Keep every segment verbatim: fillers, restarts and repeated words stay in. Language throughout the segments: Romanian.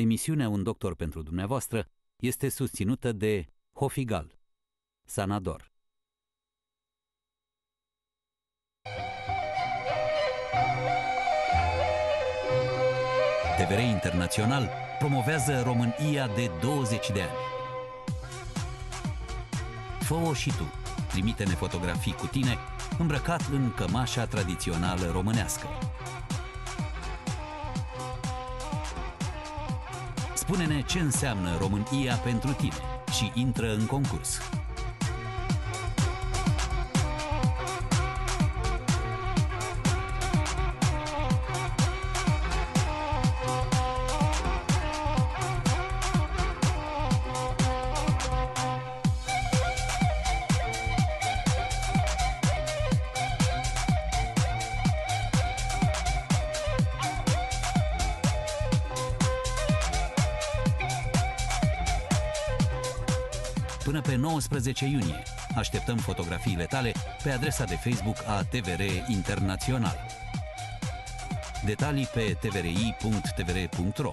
Emisiunea Un doctor pentru dumneavoastră este susținută de Hofigal, Sanador. T V R Internațional promovează România de douăzeci de ani. Fă-o și tu. Trimite-ne fotografii cu tine îmbrăcat în cămașa tradițională românească. Spune-ne ce înseamnă România pentru tine și intră în concurs. Până pe nouăsprezece iunie. Așteptăm fotografiile tale pe adresa de Facebook a T V R Internațional. Detalii pe t v r i punct t v r punct r o.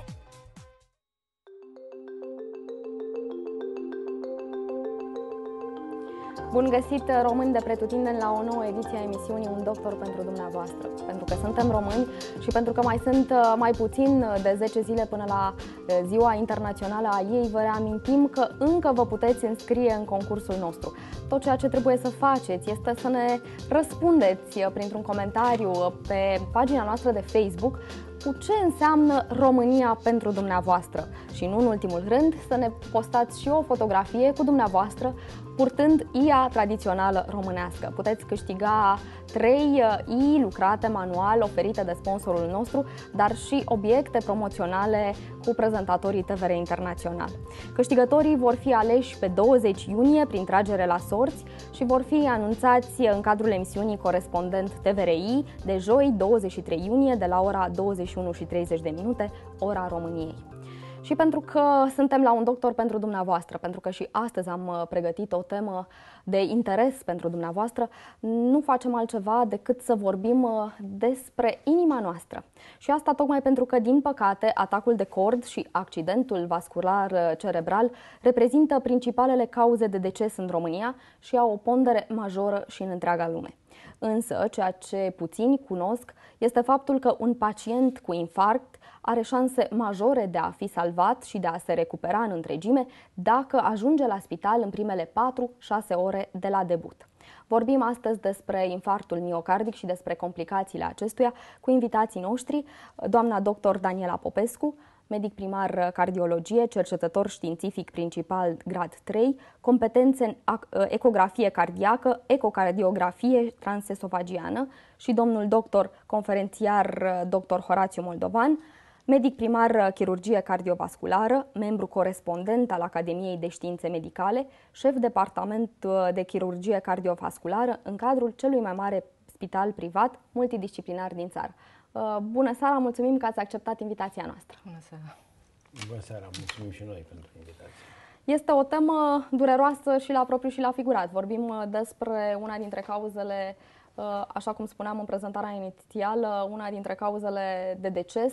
Bun găsit, români de pretutindeni, la o nouă ediție a emisiunii Un doctor pentru dumneavoastră. Pentru că suntem români și pentru că mai sunt mai puțin de zece zile până la Ziua Internațională a ei, vă reamintim că încă vă puteți înscrie în concursul nostru. Tot ceea ce trebuie să faceți este să ne răspundeți printr-un comentariu pe pagina noastră de Facebook cu ce înseamnă România pentru dumneavoastră. Și nu în ultimul rând, să ne postați și o fotografie cu dumneavoastră purtând ia tradițională românească. Puteți câștiga trei i lucrate manual oferite de sponsorul nostru, dar și obiecte promoționale cu prezentatorii T V R Internațional. Câștigătorii vor fi aleși pe douăzeci iunie prin tragere la sorți și vor fi anunțați în cadrul emisiunii Corespondent T V R I de joi douăzeci și trei iunie de la ora douăzeci și unu și treizeci de minute, ora României. Și pentru că suntem la Un doctor pentru dumneavoastră, pentru că și astăzi am pregătit o temă de interes pentru dumneavoastră, nu facem altceva decât să vorbim despre inima noastră. Și asta tocmai pentru că, din păcate, atacul de cord și accidentul vascular cerebral reprezintă principalele cauze de deces în România și au o pondere majoră și în întreaga lume. Însă, ceea ce puțini cunosc este faptul că un pacient cu infarct are șanse majore de a fi salvat și de a se recupera în întregime dacă ajunge la spital în primele patru șase ore de la debut. Vorbim astăzi despre infarctul miocardic și despre complicațiile acestuia cu invitații noștri, doamna doctor Daniela Popescu, medic primar cardiologie, cercetător științific principal grad trei, competențe în ecografie cardiacă, ecocardiografie transesofagiană, și domnul doctor conferențiar doctor Horațiu Moldovan, medic primar chirurgie cardiovasculară, membru corespondent al Academiei de Științe Medicale, șef departament de chirurgie cardiovasculară în cadrul celui mai mare spital privat multidisciplinar din țară. Bună seara, mulțumim că ați acceptat invitația noastră. Bună seara. Bună seara, mulțumim și noi pentru invitație. Este o temă dureroasă și la propriu și la figurat. Vorbim despre una dintre cauzele, așa cum spuneam în prezentarea inițială, una dintre cauzele de deces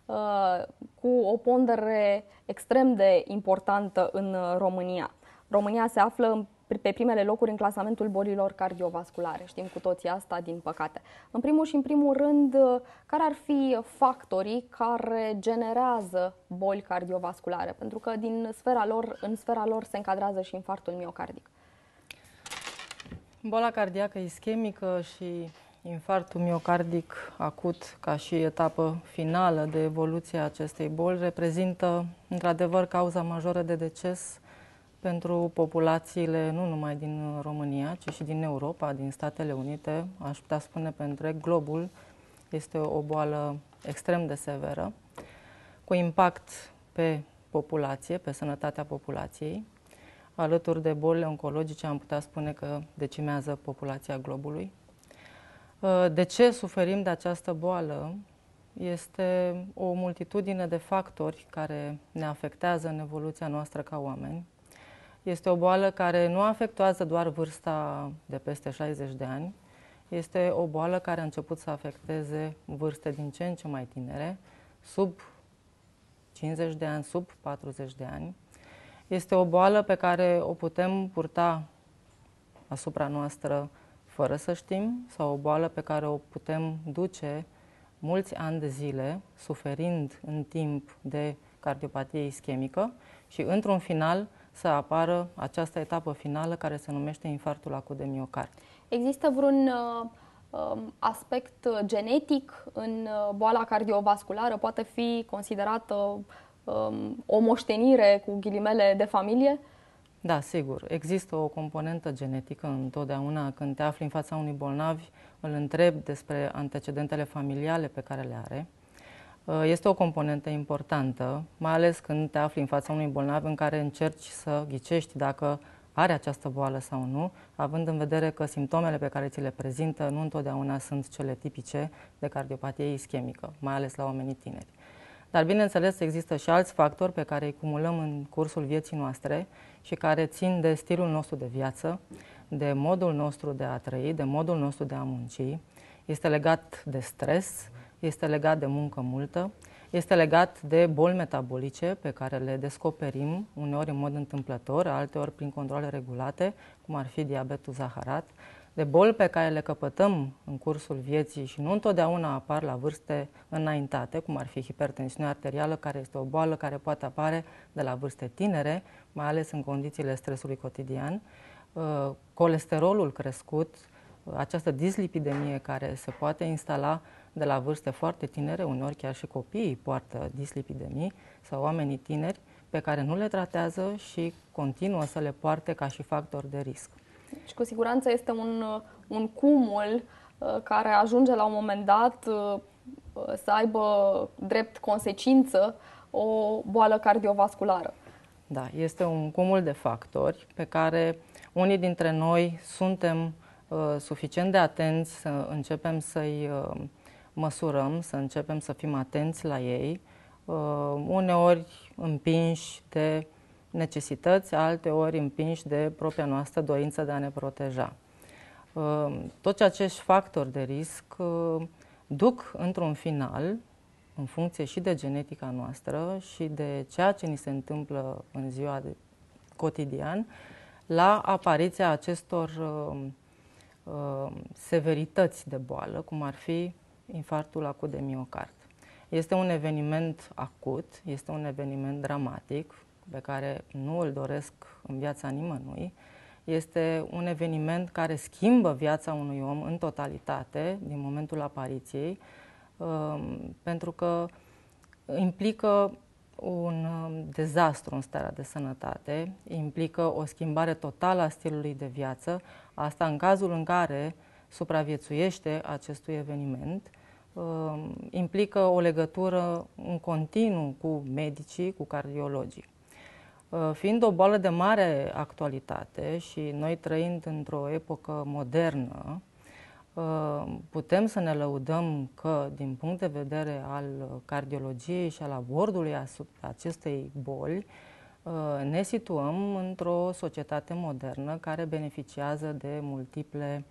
cu o pondere extrem de importantă în România. România se află pe primele locuri în clasamentul bolilor cardiovasculare. Știm cu toții asta, din păcate. În primul și în primul rând, care ar fi factorii care generează boli cardiovasculare? Pentru că din sfera lor, în sfera lor se încadrează și infarctul miocardic. Boala cardiacă ischemică și infarctul miocardic acut, ca și etapă finală de evoluție a acestei boli, reprezintă într-adevăr cauza majoră de deces pentru populațiile nu numai din România, ci și din Europa, din Statele Unite, aș putea spune pe întreg globul. Este o boală extrem de severă, cu impact pe populație, pe sănătatea populației. Alături de bolile oncologice am putea spune că decimează populația globului. De ce suferim de această boală? Este o multitudine de factori care ne afectează în evoluția noastră ca oameni. Este o boală care nu afectează doar vârsta de peste șaizeci de ani. Este o boală care a început să afecteze vârste din ce în ce mai tinere, sub cincizeci de ani, sub patruzeci de ani. Este o boală pe care o putem purta asupra noastră fără să știm, sau o boală pe care o putem duce mulți ani de zile, suferind în timp de cardiopatie ischemică și, într-un final, să apară această etapă finală care se numește infarctul acut de miocard. Există vreun uh, aspect genetic în uh, boala cardiovasculară? Poate fi considerată uh, o moștenire, cu ghilimele, de familie? Da, sigur. Există o componentă genetică întotdeauna. Când te afli în fața unui bolnav, îl întrebi despre antecedentele familiale pe care le are. Este o componentă importantă, mai ales când te afli în fața unui bolnav în care încerci să ghicești dacă are această boală sau nu, având în vedere că simptomele pe care ți le prezintă nu întotdeauna sunt cele tipice de cardiopatie ischemică, mai ales la oamenii tineri. Dar, bineînțeles, există și alți factori pe care îi cumulăm în cursul vieții noastre și care țin de stilul nostru de viață, de modul nostru de a trăi, de modul nostru de a munci. Este legat de stres, este legat de muncă multă, este legat de boli metabolice pe care le descoperim uneori în mod întâmplător, alteori prin controle regulate, cum ar fi diabetul zaharat, de boli pe care le căpătăm în cursul vieții și nu întotdeauna apar la vârste înaintate, cum ar fi hipertensiunea arterială, care este o boală care poate apare de la vârste tinere, mai ales în condițiile stresului cotidian, colesterolul crescut, această dislipidemie care se poate instala de la vârste foarte tinere, uneori chiar și copiii poartă dislipidemii, sau oamenii tineri pe care nu le tratează și continuă să le poarte ca și factor de risc. Deci, cu siguranță este un, un cumul uh, care ajunge la un moment dat uh, să aibă drept consecință o boală cardiovasculară. Da, este un cumul de factori pe care unii dintre noi suntem uh, suficient de atenți să începem să-i uh, măsurăm, să începem să fim atenți la ei, uh, uneori împinși de necesități, alteori împinși de propria noastră dorință de a ne proteja. Toți acești factori de risc duc într-un final, în funcție și de genetica noastră și de ceea ce ni se întâmplă în ziua de cotidian, la apariția acestor severități de boală, cum ar fi infarctul acut de miocard. Este un eveniment acut, este un eveniment dramatic, pe care nu îl doresc în viața nimănui. Este un eveniment care schimbă viața unui om în totalitate din momentul apariției, pentru că implică un dezastru în starea de sănătate, implică o schimbare totală a stilului de viață, asta în cazul în care supraviețuiește acestui eveniment, implică o legătură în continuu cu medicii, cu cardiologii. Fiind o boală de mare actualitate și noi trăind într-o epocă modernă, putem să ne lăudăm că, din punct de vedere al cardiologiei și al abordului asupra acestei boli, ne situăm într-o societate modernă care beneficiază de multiple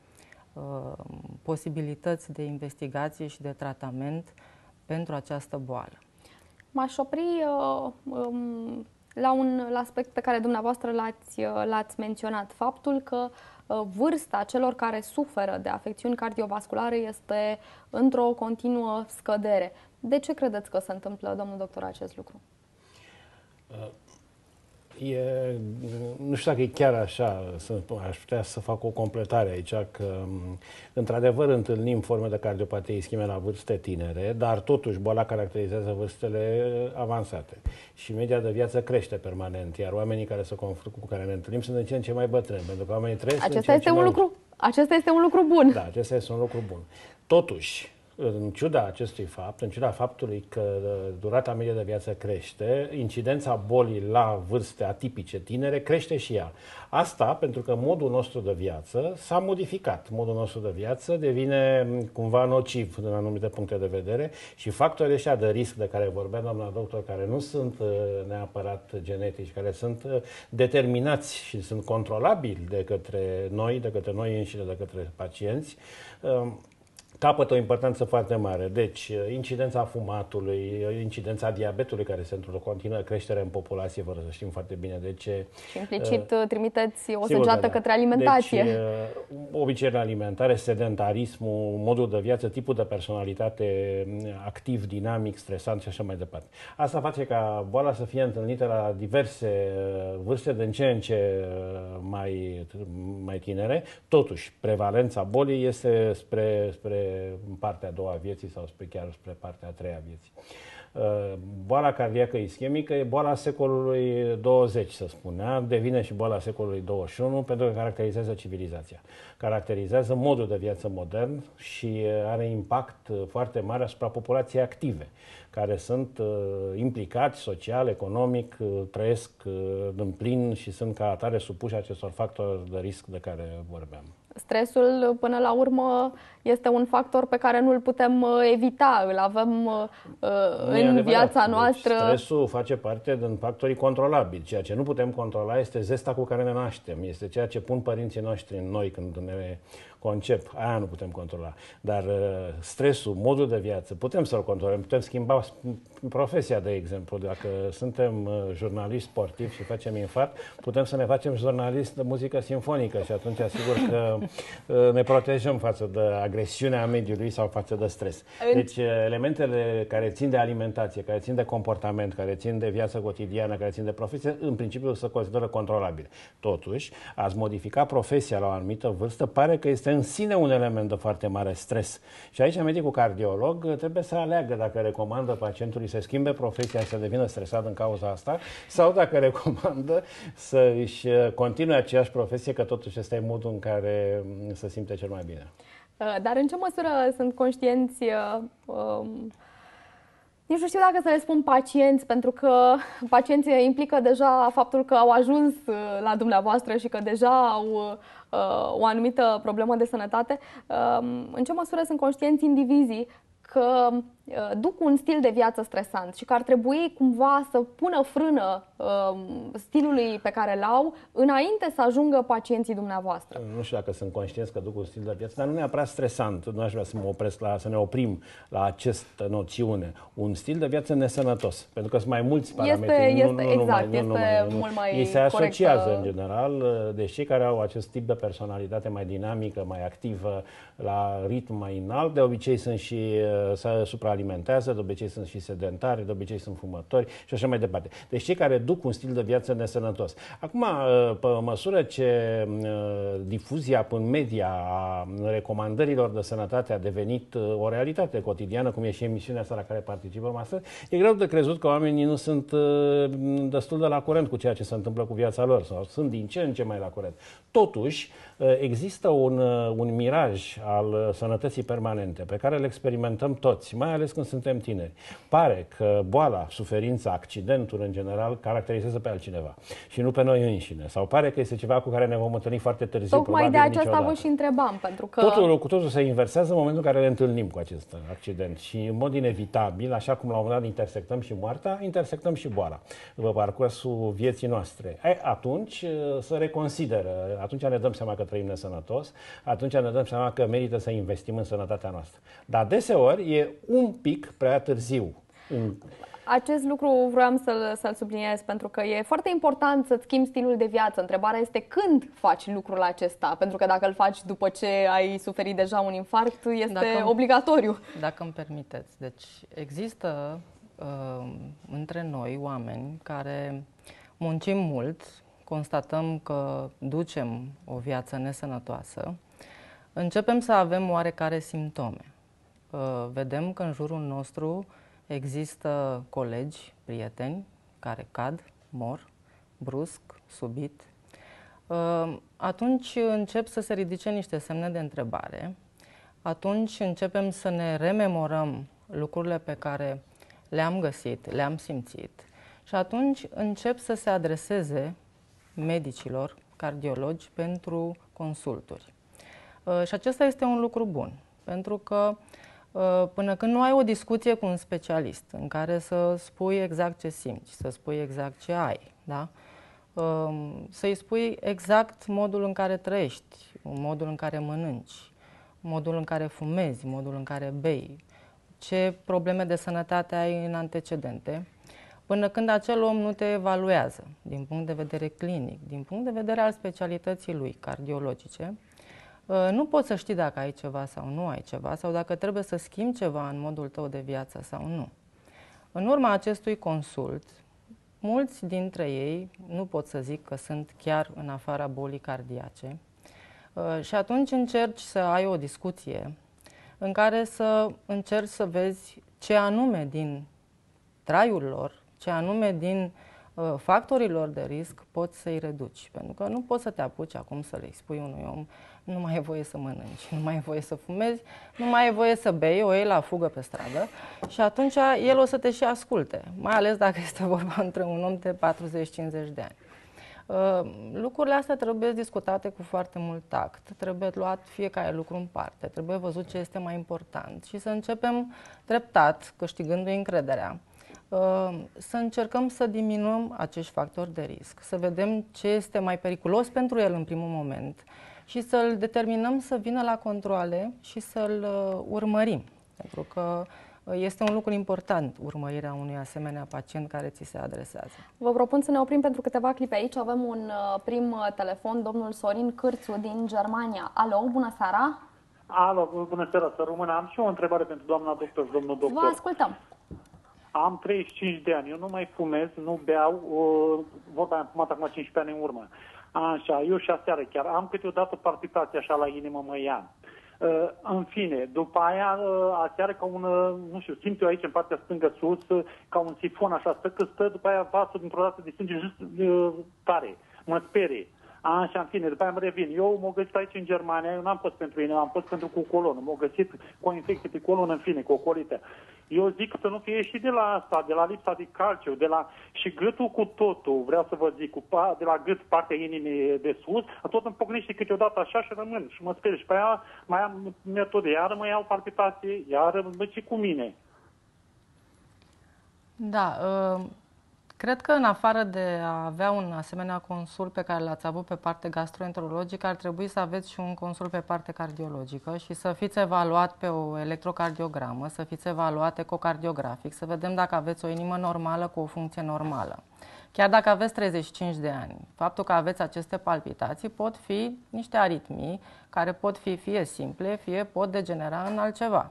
posibilități de investigație și de tratament pentru această boală. M-aș opri uh, um... la un la aspect pe care dumneavoastră l-ați, l-ați menționat, faptul că uh, vârsta celor care suferă de afecțiuni cardiovasculare este într-o continuă scădere. De ce credeți că se întâmplă, domnul doctor, acest lucru? Uh, e, nu știu dacă e chiar așa, să, aș putea să fac o completare aici, că într-adevăr întâlnim forme de cardiopatie ischemie la vârste tinere, dar totuși boala caracterizează vârstele avansate și media de viață crește permanent, iar oamenii care se confruntă, cu care ne întâlnim sunt în ce în ce mai bătrâni, pentru că oamenii trăiesc acesta în ce în ce este un mai lucru, acesta este un lucru bun. Da, acesta este un lucru bun. Totuși, în ciuda acestui fapt, în ciuda faptului că durata medie de viață crește, incidența bolii la vârste atipice tinere crește și ea. Asta pentru că modul nostru de viață s-a modificat. Modul nostru de viață devine cumva nociv din anumite puncte de vedere și factorii ăștia de risc de care vorbea doamna doctor, care nu sunt neapărat genetici, care sunt determinați și sunt controlabili de către noi, de către noi înșine, de către pacienți, capătă o importanță foarte mare. Deci, incidența fumatului, incidența diabetului, care se într-o continuă creștere în populație, fără să știm foarte bine de ce. Și implicit uh, trimiteți o sigur săgeată da. către alimentație. Deci, uh, obiceiurile alimentare, sedentarismul, modul de viață, tipul de personalitate activ, dinamic, stresant și așa mai departe. Asta face ca boala să fie întâlnită la diverse vârste de în ce în ce mai, mai tinere. Totuși, prevalența bolii este spre, spre partea a doua vieții sau spre, chiar spre partea a treia vieții. Boala cardiacă ischemică e boala secolului douăzeci, să spunea, devine și boala secolului douăzeci și unu pentru că caracterizează civilizația. Caracterizează modul de viață modern și are impact foarte mare asupra populației active, care sunt uh, implicați social, economic, uh, trăiesc uh, în plin și sunt ca atare supuși acestor factori de risc de care vorbeam. Stresul, până la urmă, este un factor pe care nu îl putem evita, îl avem uh, în adevărat. viața noastră. Deci, stresul face parte din factorii controlabili. Ceea ce nu putem controla este zesta cu care ne naștem, este ceea ce pun părinții noștri în noi când ne concep. Aia nu putem controla. Dar uh, stresul, modul de viață, putem să-l controlăm, putem schimba profesia, de exemplu. Dacă suntem uh, jurnaliști sportivi și facem infarct, putem să ne facem jurnalist de muzică simfonică și atunci asigur că uh, ne protejăm față de agresiunea mediului sau față de stres. Deci uh, elementele care țin de alimentație, care țin de comportament, care țin de viață cotidiană, care țin de profesie, în principiu se consideră controlabile. Totuși, ați modifica profesia la o anumită vârstă, pare că este în sine un element de foarte mare stres. Și aici medicul cardiolog trebuie să aleagă dacă recomandă pacientului să schimbe profesia și să devină stresat în cauza asta sau dacă recomandă să își continue aceeași profesie, că totuși este modul în care se simte cel mai bine. Dar în ce măsură sunt conștienți, um, nici nu știu dacă să le spun pacienți, pentru că pacienții implică deja faptul că au ajuns la dumneavoastră și că deja au o anumită problemă de sănătate, în ce măsură sunt conștienți indivizii că duc un stil de viață stresant și că ar trebui cumva să pună frână stilului pe care l-au înainte să ajungă pacienții dumneavoastră? Nu știu dacă sunt conștienți că duc un stil de viață, dar nu neapărat stresant. Nu aș vrea să mă opresc la, să ne oprim la această noțiune. Un stil de viață nesănătos. Pentru că sunt mai mulți parametri. Este, nu, este, nu, nu, exact, numai, nu, este numai, mult mai ei se asociază corect. în general. Deci cei care au acest tip de personalitate mai dinamică, mai activă, la ritm mai înalt, de obicei sunt și se supraalimentează, de obicei sunt și sedentari, de obicei sunt fumători și așa mai departe. Deci cei care duc un stil de viață nesănătos. Acum, pe măsură ce difuzia în media a recomandărilor de sănătate a devenit o realitate cotidiană, cum e și emisiunea asta la care participăm astăzi, e greu de crezut că oamenii nu sunt destul de la curent cu ceea ce se întâmplă cu viața lor sau sunt din ce în ce mai la curent. Totuși, există un, un miraj al sănătății permanente pe care îl experimentăm toți, mai ales când suntem tineri. Pare că boala, suferința, accidentul în general caracterizează pe altcineva și nu pe noi înșine. Sau pare că este ceva cu care ne vom întâlni foarte târziu. Tocmai de aceasta vă și întrebam, pentru că... Totul, cu totul se inversează în momentul în care ne întâlnim cu acest accident și în mod inevitabil, așa cum la un moment dat intersectăm și moartea, intersectăm și boala pe parcursul vieții noastre. E, atunci să reconsideră, atunci ne dăm seama că trăim nesănătos, atunci ne dăm seama că merită să investim în sănătatea noastră. Dar deseori e un pic prea târziu. Acest lucru vroiam să-l, să-l subliniez, pentru că e foarte important să-ți schimbi stilul de viață. Întrebarea este când faci lucrul acesta, pentru că dacă îl faci după ce ai suferit deja un infarct, este dacă, obligatoriu. Dacă îmi permiteți. Deci există uh, între noi oameni care muncim mult, constatăm că ducem o viață nesănătoasă, începem să avem oarecare simptome. Uh, vedem că în jurul nostru există colegi, prieteni, care cad, mor, brusc, subit. Uh, atunci încep să se ridice niște semne de întrebare. Atunci începem să ne rememorăm lucrurile pe care le-am găsit, le-am simțit. Și atunci încep să se adreseze medicilor, cardiologi pentru consulturi. Uh, și acesta este un lucru bun, pentru că uh, până când nu ai o discuție cu un specialist în care să spui exact ce simți, să spui exact ce ai, da? uh, să-i spui exact modul în care trăiești, modul în care mănânci, modul în care fumezi, modul în care bei, ce probleme de sănătate ai în antecedente, până când acel om nu te evaluează din punct de vedere clinic, din punct de vedere al specialității lui cardiologice, nu poți să știi dacă ai ceva sau nu ai ceva, sau dacă trebuie să schimbi ceva în modul tău de viață sau nu. În urma acestui consult, mulți dintre ei, nu pot să zic că sunt chiar în afara bolii cardiace, și atunci încerci să ai o discuție în care să încerci să vezi ce anume din traiul lor, ce anume din uh, factorilor de risc poți să-i reduci. Pentru că nu poți să te apuci acum să le spui unui om: nu mai e voie să mănânci, nu mai e voie să fumezi, nu mai e voie să bei, o iei la fugă pe stradă, și atunci el o să te și asculte, mai ales dacă este vorba între un om de patruzeci cincizeci de ani. Uh, lucrurile astea trebuie discutate cu foarte mult tact, trebuie luat fiecare lucru în parte, trebuie văzut ce este mai important și să începem treptat, câștigându-i încrederea, uh, să încercăm să diminuăm acești factori de risc, să vedem ce este mai periculos pentru el în primul moment și să-l determinăm să vină la controale și să-l uh, urmărim, pentru că este un lucru important, urmărirea unui asemenea pacient care ți se adresează. Vă propun să ne oprim pentru câteva clipe aici. Avem un uh, prim telefon, domnul Sorin Cârțu din Germania. Alo, bună seara! Alo, bună seara, să rămână. Am și eu o întrebare pentru doamna doctor și domnul doctor. Vă ascultăm! Am treizeci și cinci de ani, eu nu mai fumez, nu beau, uh, vorba am fumat acum cincisprezece ani în urmă. Așa, eu și aseară chiar am câteodată palpitații așa la inimă, mă ia. Uh, în fine, după aia, uh, aseară ca un, uh, nu știu, simt eu aici în partea stângă sus, uh, ca un sifon așa, stă că stă, după aia vasul dintr-o dată de sânge just uh, tare, mă sperie. Așa, în fine, după aia mă revin. Eu m-am găsit aici în Germania, eu n-am fost pentru inimă, am fost pentru cu colonă. M-am găsit cu o infecție pe colonă, în fine, cu o colită. Eu zic să nu fie și de la asta, de la lipsa de calciu, de la și gâtul cu totul, vreau să vă zic, cu pa, de la gât partea inimii de sus, tot îmi pocnește câteodată așa și rămân și mă sper. Și pe aia mai am metode, iar mă iau palpitații, iar mă și cu mine. Da, uh... cred că în afară de a avea un asemenea consult pe care l-ați avut pe parte gastroenterologică, ar trebui să aveți și un consult pe parte cardiologică și să fiți evaluat pe o electrocardiogramă, să fiți evaluat ecocardiografic, să vedem dacă aveți o inimă normală cu o funcție normală. Chiar dacă aveți treizeci și cinci de ani, faptul că aveți aceste palpitații pot fi niște aritmii care pot fi fie simple, fie pot degenera în altceva.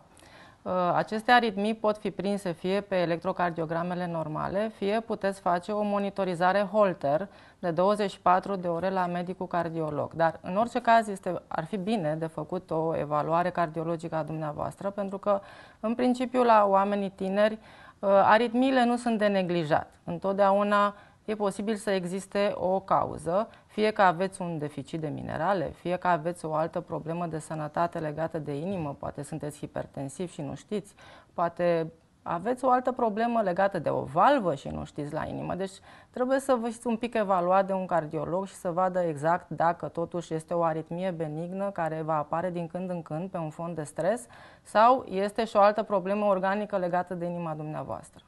Aceste aritmii pot fi prinse fie pe electrocardiogramele normale, fie puteți face o monitorizare Holter de douăzeci și patru de ore la medicul cardiolog. Dar în orice caz este, ar fi bine de făcut o evaluare cardiologică a dumneavoastră, pentru că în principiu la oamenii tineri aritmiile nu sunt de neglijat. Întotdeauna e posibil să existe o cauză, fie că aveți un deficit de minerale, fie că aveți o altă problemă de sănătate legată de inimă, poate sunteți hipertensiv și nu știți, poate aveți o altă problemă legată de o valvă și nu știți la inimă. Deci trebuie să vă fiți un pic evaluat de un cardiolog și să vadă exact dacă totuși este o aritmie benignă care va apare din când în când pe un fond de stres sau este și o altă problemă organică legată de inima dumneavoastră.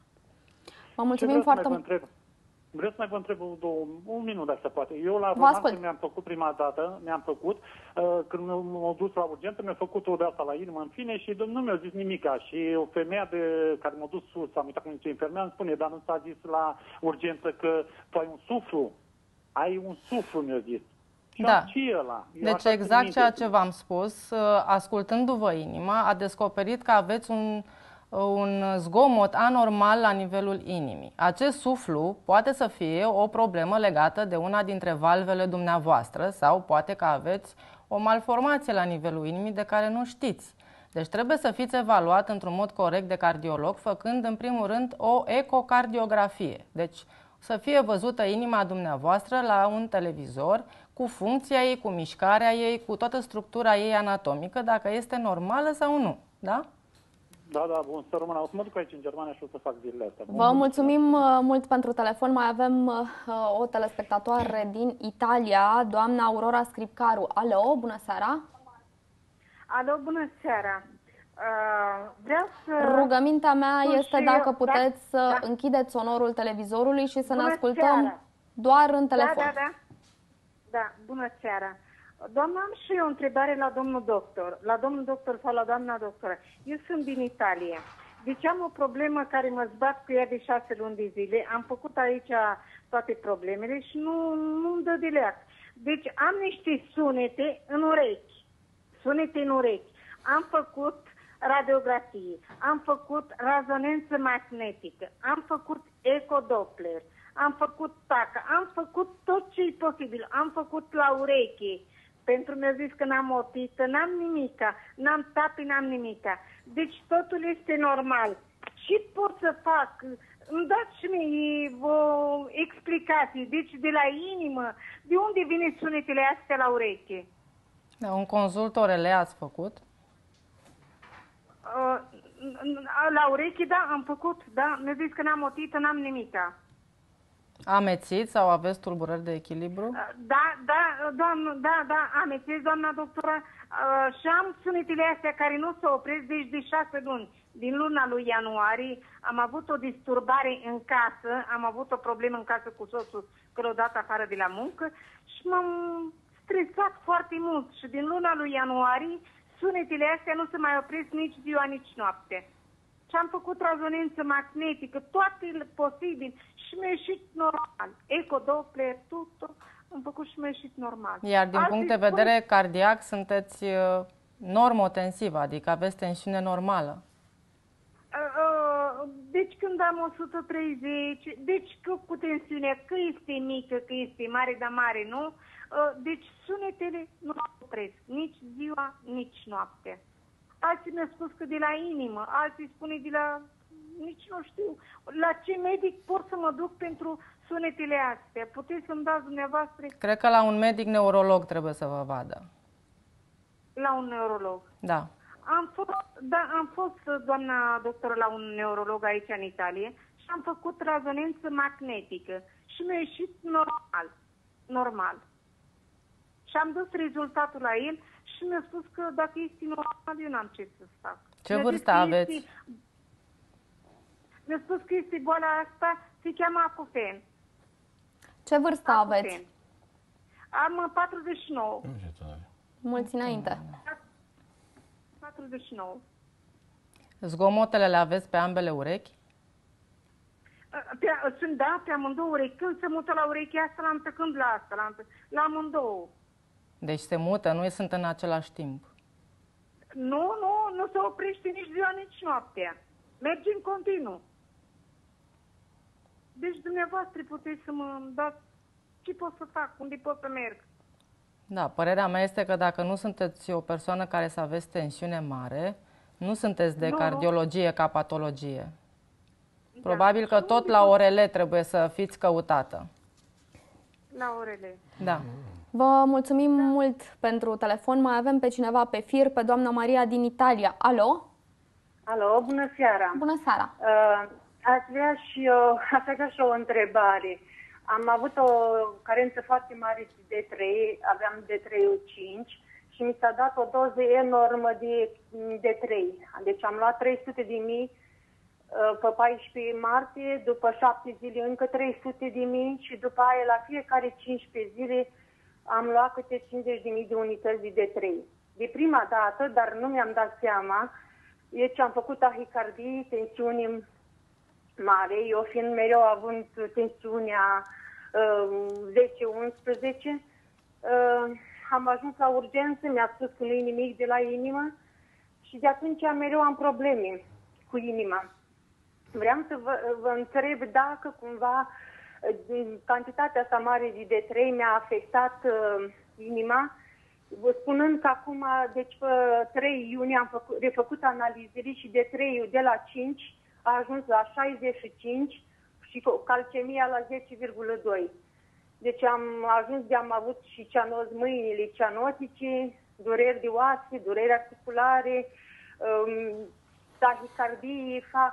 Vă mulțumim foarte mult! Vreau să mai vă întreb două, un minut, dacă se poate. Eu la roman, când mi-am făcut prima dată, mi-am făcut, uh, când m-am dus la urgență, mi-a făcut o de asta la inimă, în fine, și nu mi-a zis nimica. Și o femeie de, care m-a dus sus, am uitat cum zice infermea, îmi spune, dar nu s-a zis la urgență că tu ai un suflu. Ai un suflu, mi-a zis. Și da. Ce ăla? Eu deci exact ceea ce v-am spus, ascultându-vă inima, a descoperit că aveți un... un zgomot anormal la nivelul inimii. Acest suflu poate să fie o problemă legată de una dintre valvele dumneavoastră sau poate că aveți o malformație la nivelul inimii de care nu știți. Deci trebuie să fiți evaluat într-un mod corect de cardiolog, făcând în primul rând o ecocardiografie. Deci să fie văzută inima dumneavoastră la un televizor cu funcția ei, cu mișcarea ei, cu toată structura ei anatomică, dacă este normală sau nu. Da? Da, da, bun, să rămână. O să mă duc aici în Germania și o să fac zilele astea. Vă mulțumim uh, mult pentru telefon. Mai avem uh, o telespectatoare din Italia, doamna Aurora Scripcaru. Alo, bună seara! Alo, bună seara! Uh, vreau să... Rugămintea mea este dacă eu, puteți da, să da. închideți sonorul televizorului și să bună ne ascultăm seara. doar în telefon. Da, da, da. Da, bună seara! Doamna, am și eu o întrebare la domnul doctor, la domnul doctor sau la doamna doctoră. Eu sunt din Italia. Deci am o problemă care mă zbat cu ea de șase luni de zile. Am făcut aici toate problemele și nu, nu-mi dă de leac. Deci am niște sunete în urechi. Sunete în urechi. Am făcut radiografie, am făcut rezonanță magnetică, am făcut ecodoppler, am făcut tacă, am făcut tot ce e posibil. Am făcut la ureche. Pentru mi-a zis că n-am otită, n-am nimica, n-am tapi, n-am nimica. Deci totul este normal. Ce pot să fac? Îmi dați și mie o explicație. Deci de la inimă, de unde vine sunetele astea la ureche? Da, un consult orele ați făcut? Uh, la ureche, da, am făcut, da. Mi-a zis că n-am otită, n-am nimica. Amețiți sau aveți tulburări de echilibru? Da, da, doamnă, da, da, amețiți, doamna doctoră, uh, și am sunetele astea care nu se opresc, deci de șase luni. Din luna lui ianuarie am avut o disturbare în casă, am avut o problemă în casă cu soțul, că l-o dat afară de la muncă și m-am stresat foarte mult. Și din luna lui ianuarie sunetele astea nu se mai opresc nici ziua, nici noapte. Și am făcut rezonanță magnetică, toate posibil și mi-a ieșit normal. Ecodoppler, tot, am făcut și mi-a ieșit normal. Iar din Alții punct de spun... vedere cardiac sunteți uh, normotensivă, adică aveți tensiune normală. Deci când am o sută treizeci, deci că cu tensiunea, că este mică, că este mare, dar mare, nu? Deci sunetele nu opresc nici ziua, nici noaptea. Alții mi-au spus că de la inimă, alții spune de la, nici nu știu, la ce medic pot să mă duc pentru sunetele astea? Puteți să-mi dați dumneavoastră? Cred că la un medic neurolog trebuie să vă vadă. La un neurolog? Da. Am fost, da, am fost, doamna doctoră, la un neurolog aici în Italie și am făcut rezonanță magnetică și mi-a ieșit normal. Normal. Și am dus rezultatul la el și mi-a spus că dacă este normal, eu n-am ce să fac. Ce vârstă aveți? Este, mi-a spus că este boala asta, se cheamă acufen. Ce vârstă acufen. aveți? Am patruzeci și nouă. Mulți înainte. patruzeci și nouă. Zgomotele le aveți pe ambele urechi? Pe, sunt, da, pe amândouă urechi. Când se mută la urechea asta, l-am tăcând la asta, la, la amândouă. Deci se mută, nu sunt în același timp. Nu, nu, nu se oprește nici ziua, nici noaptea. Merge în continuu. Deci dumneavoastră puteți să mă dați ce pot să fac, unde pot să merg. Da, părerea mea este că dacă nu sunteți o persoană care să aveți tensiune mare, nu sunteți de nu, cardiologie nu. ca patologie. Da. Probabil că tot la orele trebuie să fiți căutată. La orele. Da. Vă mulțumim da. mult pentru telefon. Mai avem pe cineva pe fir, pe doamna Maria din Italia. Alo? Alo, bună seara! Bună seara! Uh, aș vrea și eu, aș avea și o întrebare. Am avut o carență foarte mare de D trei, aveam D trei cinci și mi s-a dat o doză enormă de D trei. Deci am luat trei sute de mii pe paisprezece martie, după șapte zile încă trei sute de mii și după aia la fiecare cincisprezece zile am luat câte cincizeci de mii de unități de D trei. De prima dată, dar nu mi-am dat seama, deci am făcut tahicardii, tensiuni mare, eu fiind mereu având tensiunea uh, zece unsprezece, uh, am ajuns la urgență, mi-a spus că nu e nimic de la inimă și de atunci mereu am probleme cu inima. Vreau să vă, vă întreb dacă cumva cantitatea asta mare de D trei mi-a afectat uh, inima, spunând că acum, deci pe trei iunie am făcut, refăcut analizele și D trei de la cinci a ajuns la șaizeci și cinci și calcemia la zece virgulă doi. Deci am ajuns de am avut și cianoz mâinile cianotice, dureri de oase, dureri articulare, um, tahicardii, fac...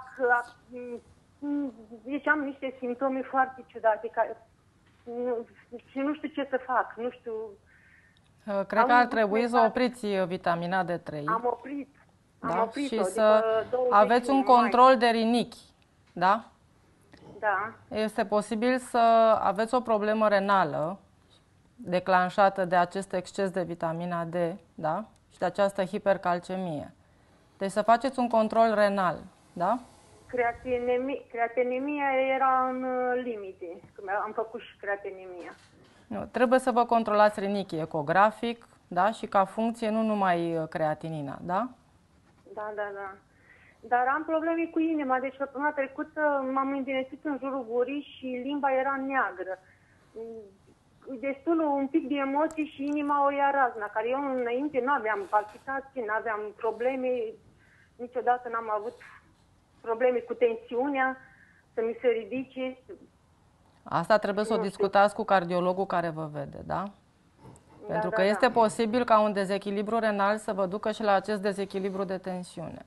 Um, deci am niște simptome foarte ciudate care, nu, și nu știu ce să fac, nu știu... Cred că ar trebui să opriți vitamina D trei. Am oprit. Am Da? oprit-o Și să aveți un control de rinichi. Da? Da. Este posibil să aveți o problemă renală declanșată de acest exces de vitamina D, da? Și de această hipercalcemie. Deci să faceți un control renal, da? Creatinemi, creatinemia era în limite, când am făcut și creatinemia. Nu, trebuie să vă controlați rinichii ecografic, da? Și ca funcție nu numai creatinina, da? Da, da, da. Dar am probleme cu inima, deci săptămâna trecută m-am îndinețit în jurul gurii și limba era neagră. Destul un pic de emoții și inima o ia razna, care eu înainte nu aveam palpitații, nu aveam probleme, niciodată n-am avut probleme cu tensiunea, să mi se ridice. Asta trebuie să o discutați cu cardiologul care vă vede, da? Da, Pentru da, că este da. posibil ca un dezechilibru renal să vă ducă și la acest dezechilibru de tensiune.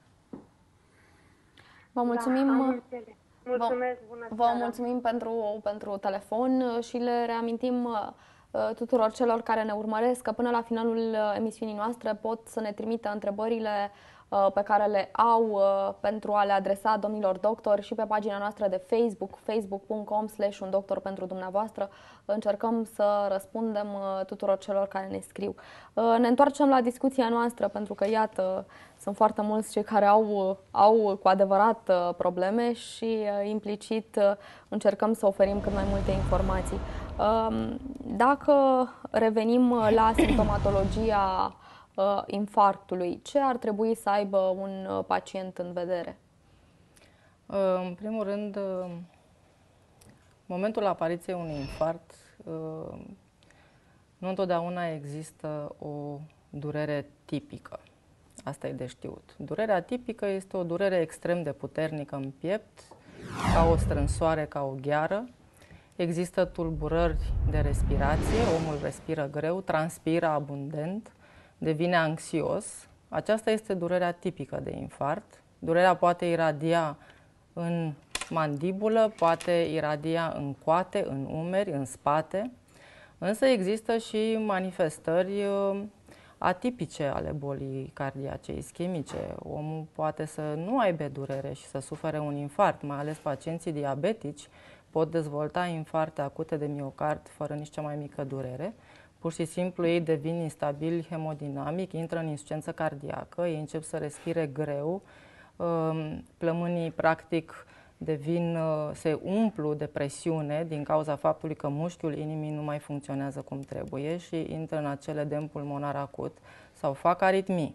Vă mulțumim, Da, am înțeles. Mulțumesc, bună vă seara. mulțumim pentru, pentru telefon și le reamintim uh, tuturor celor care ne urmăresc că până la finalul uh, emisiunii noastre pot să ne trimită întrebările uh, pe care le au uh, pentru a le adresa domnilor doctori și pe pagina noastră de Facebook, facebook punct com slash un doctor pentru dumneavoastră. Încercăm să răspundem uh, tuturor celor care ne scriu. Uh, ne întoarcem la discuția noastră pentru că, iată, sunt foarte mulți cei care au, au cu adevărat uh, probleme și uh, implicit uh, încercăm să oferim cât mai multe informații. Uh, dacă revenim uh, la simptomatologia uh, infarctului, ce ar trebui să aibă un uh, pacient în vedere? Uh, în primul rând, uh, momentul apariției unui infarct, uh, nu întotdeauna există o durere tipică. Asta e de știut. Durerea tipică este o durere extrem de puternică în piept, ca o strânsoare, ca o gheară. Există tulburări de respirație, omul respiră greu, transpiră abundent, devine anxios. Aceasta este durerea tipică de infarct. Durerea poate iradia în mandibulă, poate iradia în coate, în umeri, în spate. Însă există și manifestări atipice ale bolii cardiace ischemice. Omul poate să nu aibă durere și să sufere un infarct, mai ales pacienții diabetici pot dezvolta infarte acute de miocard fără nici cea mai mică durere. Pur și simplu ei devin instabili hemodinamic, intră în insuficiență cardiacă, ei încep să respire greu, plămânii practic devin, se umplu de presiune din cauza faptului că mușchiul inimii nu mai funcționează cum trebuie și intră în acel edem pulmonar acut sau fac aritmii.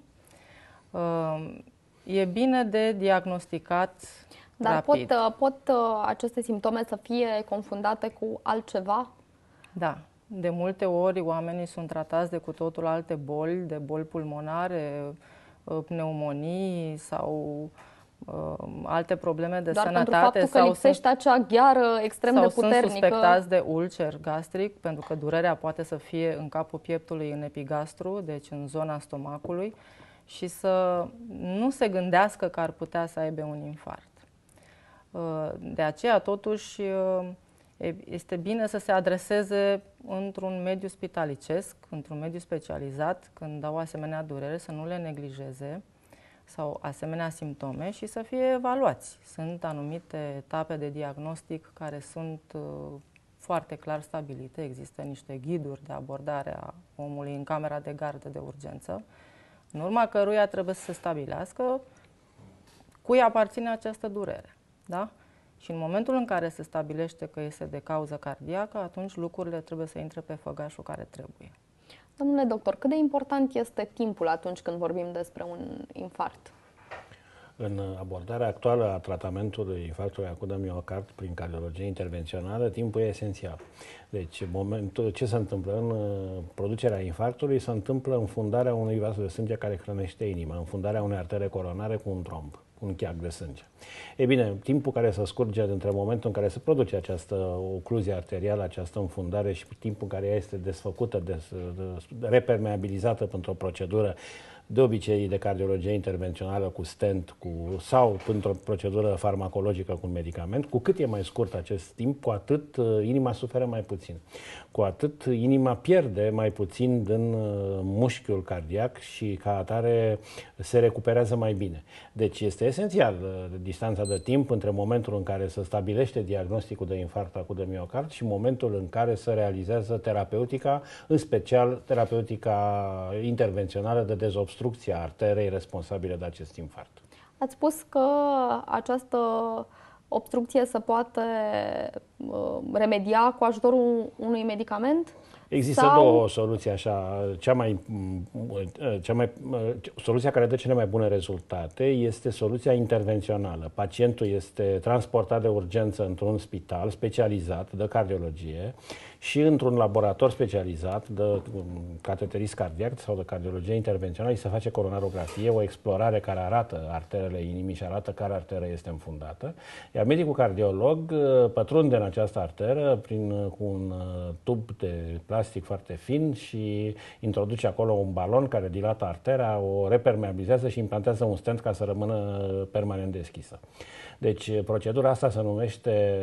E bine de diagnosticat Dar rapid. pot, pot aceste simptome să fie confundate cu altceva? Da. De multe ori oamenii sunt tratați de cu totul alte boli, de boli pulmonare, pneumonii sau uh, alte probleme de Doar sănătate. pentru faptul că sau lipsește sunt, acea gheară extrem sau de puternică. sunt suspectați de ulcer gastric, pentru că durerea poate să fie în capul pieptului, în epigastru, deci în zona stomacului, și să nu se gândească că ar putea să aibă un infarct. Uh, de aceea, totuși, uh, este bine să se adreseze într-un mediu spitalicesc, într-un mediu specializat, când au asemenea durere, să nu le neglijeze sau asemenea simptome și să fie evaluați. Sunt anumite etape de diagnostic care sunt uh, foarte clar stabilite. Există niște ghiduri de abordare a omului în camera de gardă de urgență, în urma căruia trebuie să se stabilească cui aparține această durere. Da? Și în momentul în care se stabilește că este de cauză cardiacă, atunci lucrurile trebuie să intre pe făgașul care trebuie. Domnule doctor, cât de important este timpul atunci când vorbim despre un infarct? În abordarea actuală a tratamentului infarctului acut de miocard prin cardiologie intervențională, timpul e esențial. Deci, momentul, ce se întâmplă în producerea infarctului? Se întâmplă înfundarea unui vas de sânge care hrănește inima, înfundarea unei artere coronare cu un tromb, un cheag de sânge. E bine, timpul care se scurge între momentul în care se produce această ocluzie arterială, această înfundare și timpul în care ea este desfăcută, des, repermeabilizată pentru o procedură de obicei de cardiologie intervențională cu stent cu, sau într-o procedură farmacologică cu un medicament, cu cât e mai scurt acest timp, cu atât inima suferă mai puțin. Cu atât inima pierde mai puțin din mușchiul cardiac și ca atare se recuperează mai bine. Deci este esențial distanța de timp între momentul în care se stabilește diagnosticul de infarct acut de miocard și momentul în care se realizează terapeutica, în special terapeutica intervențională de dezobstrucție a arterei responsabile de acest infarct. Ați spus că această obstrucție se poate remedia cu ajutorul unui medicament? Există sau... două soluții așa. Cea mai, cea mai, soluția care dă cele mai bune rezultate este soluția intervențională. Pacientul este transportat de urgență într-un spital specializat de cardiologie și într-un laborator specializat de cateterist cardiac sau de cardiologie intervențională îi se face coronarografie, o explorare care arată arterele inimii și arată care arteră este înfundată. Iar medicul cardiolog pătrunde în această arteră prin, cu un tub de plastic foarte fin și introduce acolo un balon care dilată artera, o repermeabilizează și implantează un stent ca să rămână permanent deschisă. Deci procedura asta se numește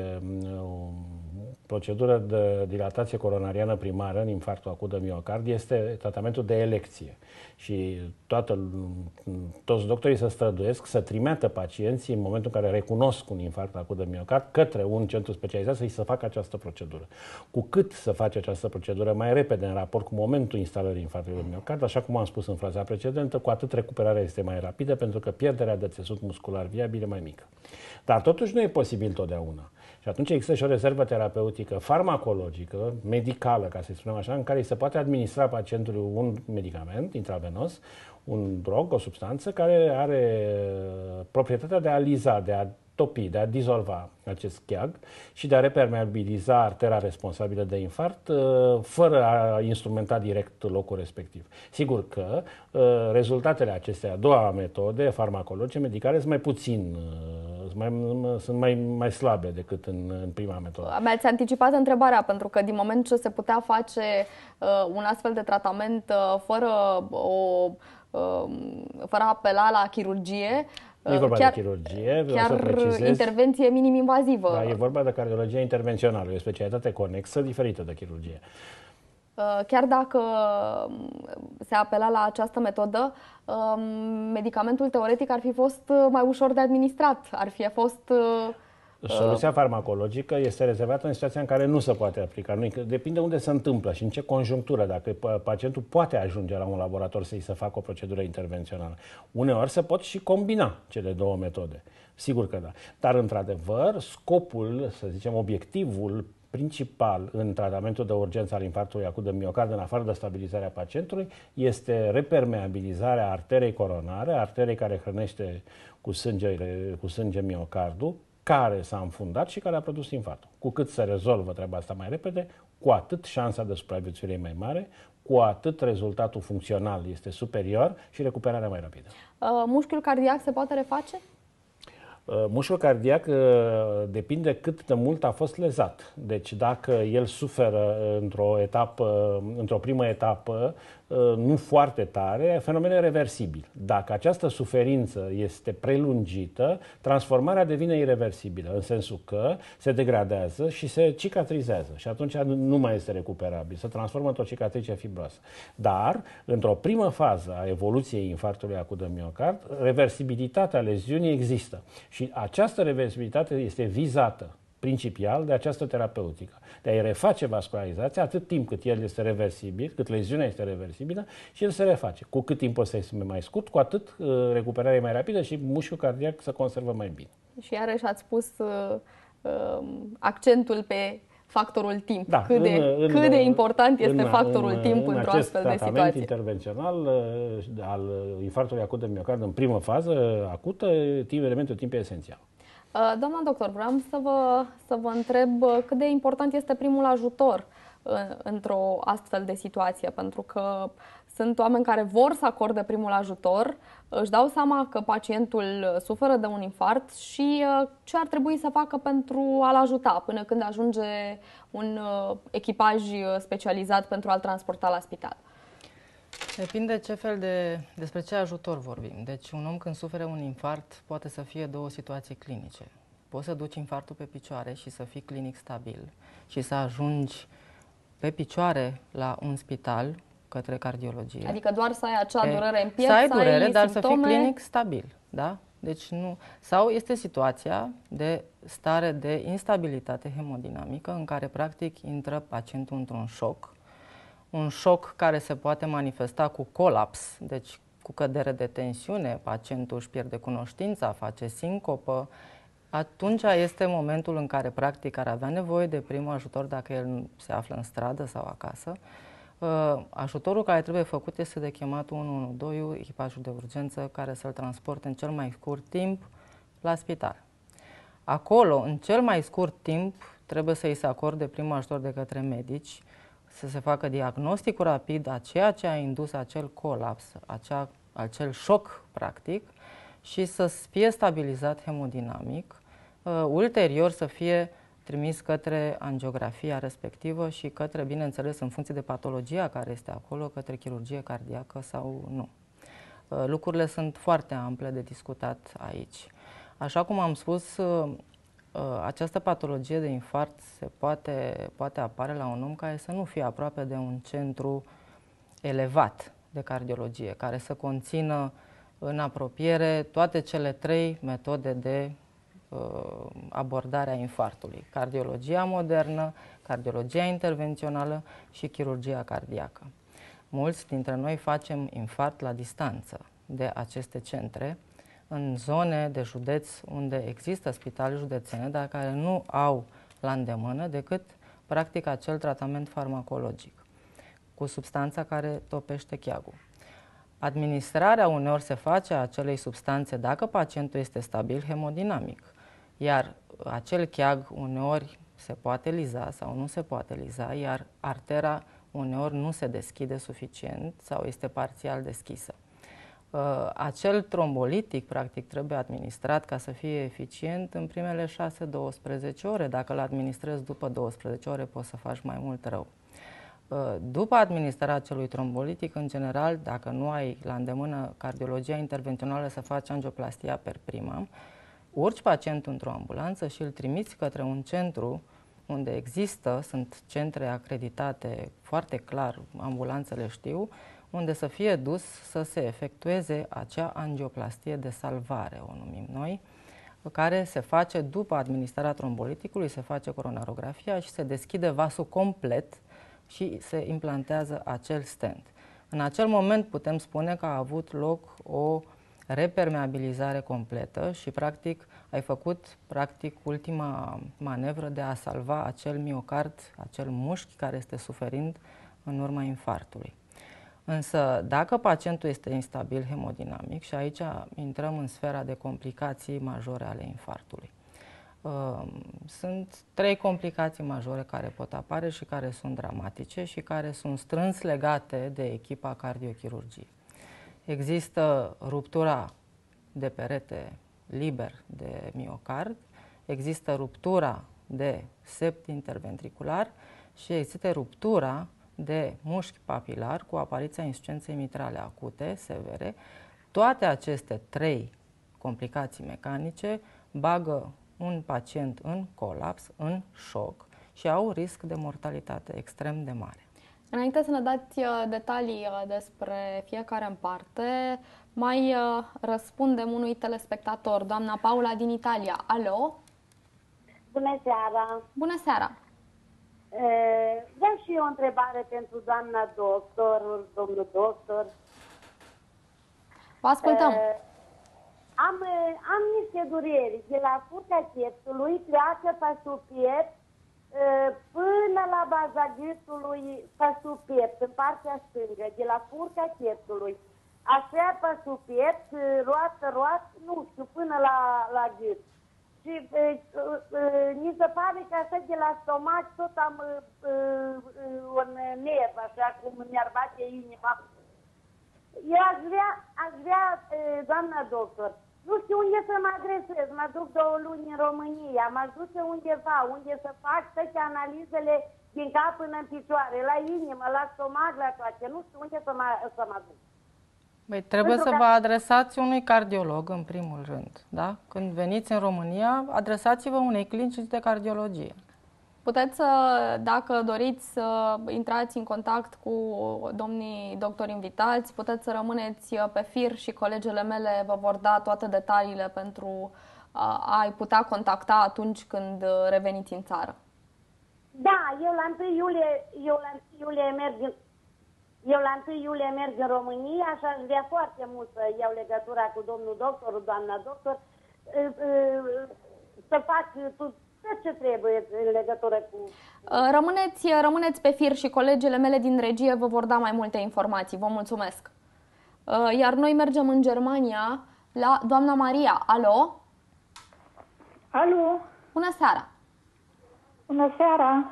procedură de dilatație coronariană primară în infarctul acut de miocard, este tratamentul de elecție. Și toată, toți doctorii se străduiesc să trimeată pacienții în momentul în care recunosc un infarct acut de miocard către un centru specializat să-i să facă această procedură. Cu cât să face această procedură mai repede în raport cu momentul instalării infarctului de miocard, așa cum am spus în fraza precedentă, cu atât recuperarea este mai rapidă pentru că pierderea de țesut muscular viabil e mai mică. Dar totuși nu e posibil totdeauna. Și atunci există și o rezervă terapeutică farmacologică, medicală, ca să spunem așa, în care se poate administra pacientului un medicament intravenos, un drog, o substanță care are proprietatea de a liza, de a topi, de a dizolva acest cheag și de a repermeabiliza artera responsabilă de infarct fără a instrumenta direct locul respectiv. Sigur că rezultatele acestea a doua metode farmacologice, medicale, sunt mai puțin, sunt mai, sunt mai, mai slabe decât în, în prima metodă. Mi-ați anticipat întrebarea, pentru că din moment ce se putea face uh, un astfel de tratament uh, fără, o, uh, fără a apela la chirurgie, nu e vorba chiar, de chirurgie, vreau chiar să precizez. Intervenție minim-invazivă. Da, e vorba de cardiologie intervențională, e o specialitate conexă, diferită de chirurgie. Chiar dacă se apela la această metodă, medicamentul teoretic ar fi fost mai ușor de administrat, ar fi fost... Soluția farmacologică este rezervată în situația în care nu se poate aplica. Nu, depinde unde se întâmplă și în ce conjunctură, dacă pacientul poate ajunge la un laborator să-i se facă o procedură intervențională. Uneori se pot și combina cele două metode. Sigur că da. Dar, într-adevăr, scopul, să zicem, obiectivul principal în tratamentul de urgență al infarctului acut de miocard, în afară de stabilizarea pacientului, este repermeabilizarea arterei coronare, arterei care hrănește cu sânge, cu sânge miocardul, care s-a înfundat și care a produs infarctul. Cu cât se rezolvă treaba asta mai repede, cu atât șansa de supraviețuire e mai mare, cu atât rezultatul funcțional este superior și recuperarea mai rapidă. Uh, mușchiul cardiac se poate reface? Uh, mușchiul cardiac uh, depinde cât de mult a fost lezat. Deci dacă el suferă într-o etapă, într-o primă etapă, uh, nu foarte tare, fenomen reversibil. Dacă această suferință este prelungită, transformarea devine irreversibilă, în sensul că se degradează și se cicatrizează și atunci nu mai este recuperabil, se transformă într-o cicatrice fibroasă. Dar, într-o primă fază a evoluției infarctului acut de miocard, reversibilitatea leziunii există. Și această reversibilitate este vizată principial de această terapeutică. De a-i reface vascularizația atât timp cât el este reversibil, cât leziunea este reversibilă și el se reface. Cu cât timpul este mai scurt, cu atât uh, recuperarea e mai rapidă și mușchiul cardiac se conservă mai bine. Și iarăși ați pus uh, uh, accentul pe factorul timp. Da, cât, de, în, cât de important este în, factorul în, timp în într-o astfel de situație. În acest tratament intervențional al infarctului acut de miocard în primă fază acută, timp, elementul timp e esențial. Doamna doctor, vreau să vă, să vă întreb cât de important este primul ajutor într-o astfel de situație, pentru că sunt oameni care vor să acorde primul ajutor, își dau seama că pacientul suferă de un infarct și ce ar trebui să facă pentru a-l ajuta până când ajunge un echipaj specializat pentru a-l transporta la spital. Depinde ce fel de, despre ce ajutor vorbim. Deci un om când suferă un infarct poate să fie două situații clinice. Poți să duci infarctul pe picioare și să fii clinic stabil și să ajungi pe picioare la un spital către cardiologie. Adică doar să ai acea durere în piept, să ai durere, dar simptome... să fii clinic stabil, da? Deci nu. Sau este situația de stare de instabilitate hemodinamică în care practic intră pacientul într-un șoc. Un șoc care se poate manifesta cu colaps, deci cu cădere de tensiune, pacientul își pierde cunoștința, face sincopă. Atunci este momentul în care practic ar avea nevoie de primul ajutor dacă el se află în stradă sau acasă. Uh, ajutorul care trebuie făcut este de chemat unu unu doi, echipajul de urgență, care să-l transporte în cel mai scurt timp la spital. Acolo, în cel mai scurt timp, trebuie să îi se acorde primul ajutor de către medici, să se facă diagnosticul rapid a ceea ce a indus acel colaps, acea, acel șoc, practic, și să fie stabilizat hemodinamic, uh, ulterior să fie trimis către angiografia respectivă și către, bineînțeles, în funcție de patologia care este acolo, către chirurgie cardiacă sau nu. Uh, lucrurile sunt foarte ample de discutat aici. Așa cum am spus, uh, această patologie de infarct se poate, poate apare la un om care să nu fie aproape de un centru elevat de cardiologie, care să conțină în apropiere toate cele trei metode de uh, abordare a infarctului: cardiologia modernă, cardiologia intervențională și chirurgia cardiacă. Mulți dintre noi facem infarct la distanță de aceste centre, în zone de județ unde există spitale județene, dar care nu au la îndemână decât practic acel tratament farmacologic cu substanța care topește cheagul. Administrarea uneori se face a acelei substanțe dacă pacientul este stabil hemodinamic, iar acel cheag uneori se poate liza sau nu se poate liza, iar artera uneori nu se deschide suficient sau este parțial deschisă. Acel trombolitic, practic, trebuie administrat ca să fie eficient în primele șase douăsprezece ore. Dacă îl administrezi după douăsprezece ore, poți să faci mai mult rău. După administrarea acelui trombolitic, în general, dacă nu ai la îndemână cardiologia intervențională, să faci angioplastia per prima, urci pacientul într-o ambulanță și îl trimiți către un centru unde există, sunt centre acreditate foarte clar, ambulanțele știu, unde să fie dus să se efectueze acea angioplastie de salvare, o numim noi, care se face după administrarea tromboliticului, se face coronarografia și se deschide vasul complet și se implantează acel stent. În acel moment putem spune că a avut loc o repermeabilizare completă și practic ai făcut practic ultima manevră de a salva acel miocard, acel mușchi care este suferind în urma infarctului. Însă, dacă pacientul este instabil hemodinamic, și aici intrăm în sfera de complicații majore ale infarctului. Sunt trei complicații majore care pot apare și care sunt dramatice și care sunt strâns legate de echipa cardiochirurgiei. Există ruptura de perete liber de miocard, există ruptura de sept interventricular și există ruptura de mușchi papilar cu apariția insuficienței mitrale acute, severe. Toate aceste trei complicații mecanice bagă un pacient în colaps, în șoc și au risc de mortalitate extrem de mare. Înainte să ne dați detalii despre fiecare în parte, mai răspundem unui telespectator, doamna Paula din Italia. Alo? Bună seara! Bună seara! Vreau și eu o întrebare pentru doamna doctor, domnul doctor. Vă ascultăm! Am, am niște dureri de la furca pieptului, pleacă pe sub piept până la baza gâtului pe sub piept, în partea stângă, de la furca pieptului. Așa pe sub piept, roată, roată, nu știu, până la, la gât. Și mi se pare că așa de la stomac tot am un nerv, așa cum mi-ar bate inima. Eu aș vrea, aș vrea, doamna doctor, nu știu unde să mă adresez, mă duc două luni în România, mă duce undeva, unde să fac toate analizele din cap până în picioare, la inimă, la stomac, la toate. Nu știu unde să mă, să mă duc. Băi, trebuie Pentru să că- vă adresați unui cardiolog, în primul rând. Da? Când veniți în România, adresați-vă unei clinici de cardiologie. Puteți să, dacă doriți să intrați în contact cu domnii doctori invitați, puteți să rămâneți pe fir și colegele mele vă vor da toate detaliile pentru a-i putea contacta atunci când reveniți în țară. Da, eu la întâi iulie, eu la întâi iulie merg în, eu la întâi iulie merg în România și aș vrea foarte mult să iau legătura cu domnul doctor, doamna doctor, să fac tot ce trebuie în legătură cu... Rămâneți, rămâneți pe fir și colegele mele din regie vă vor da mai multe informații. Vă mulțumesc. Iar noi mergem în Germania la doamna Maria. Alo? Alo? Bună seara! Bună seara!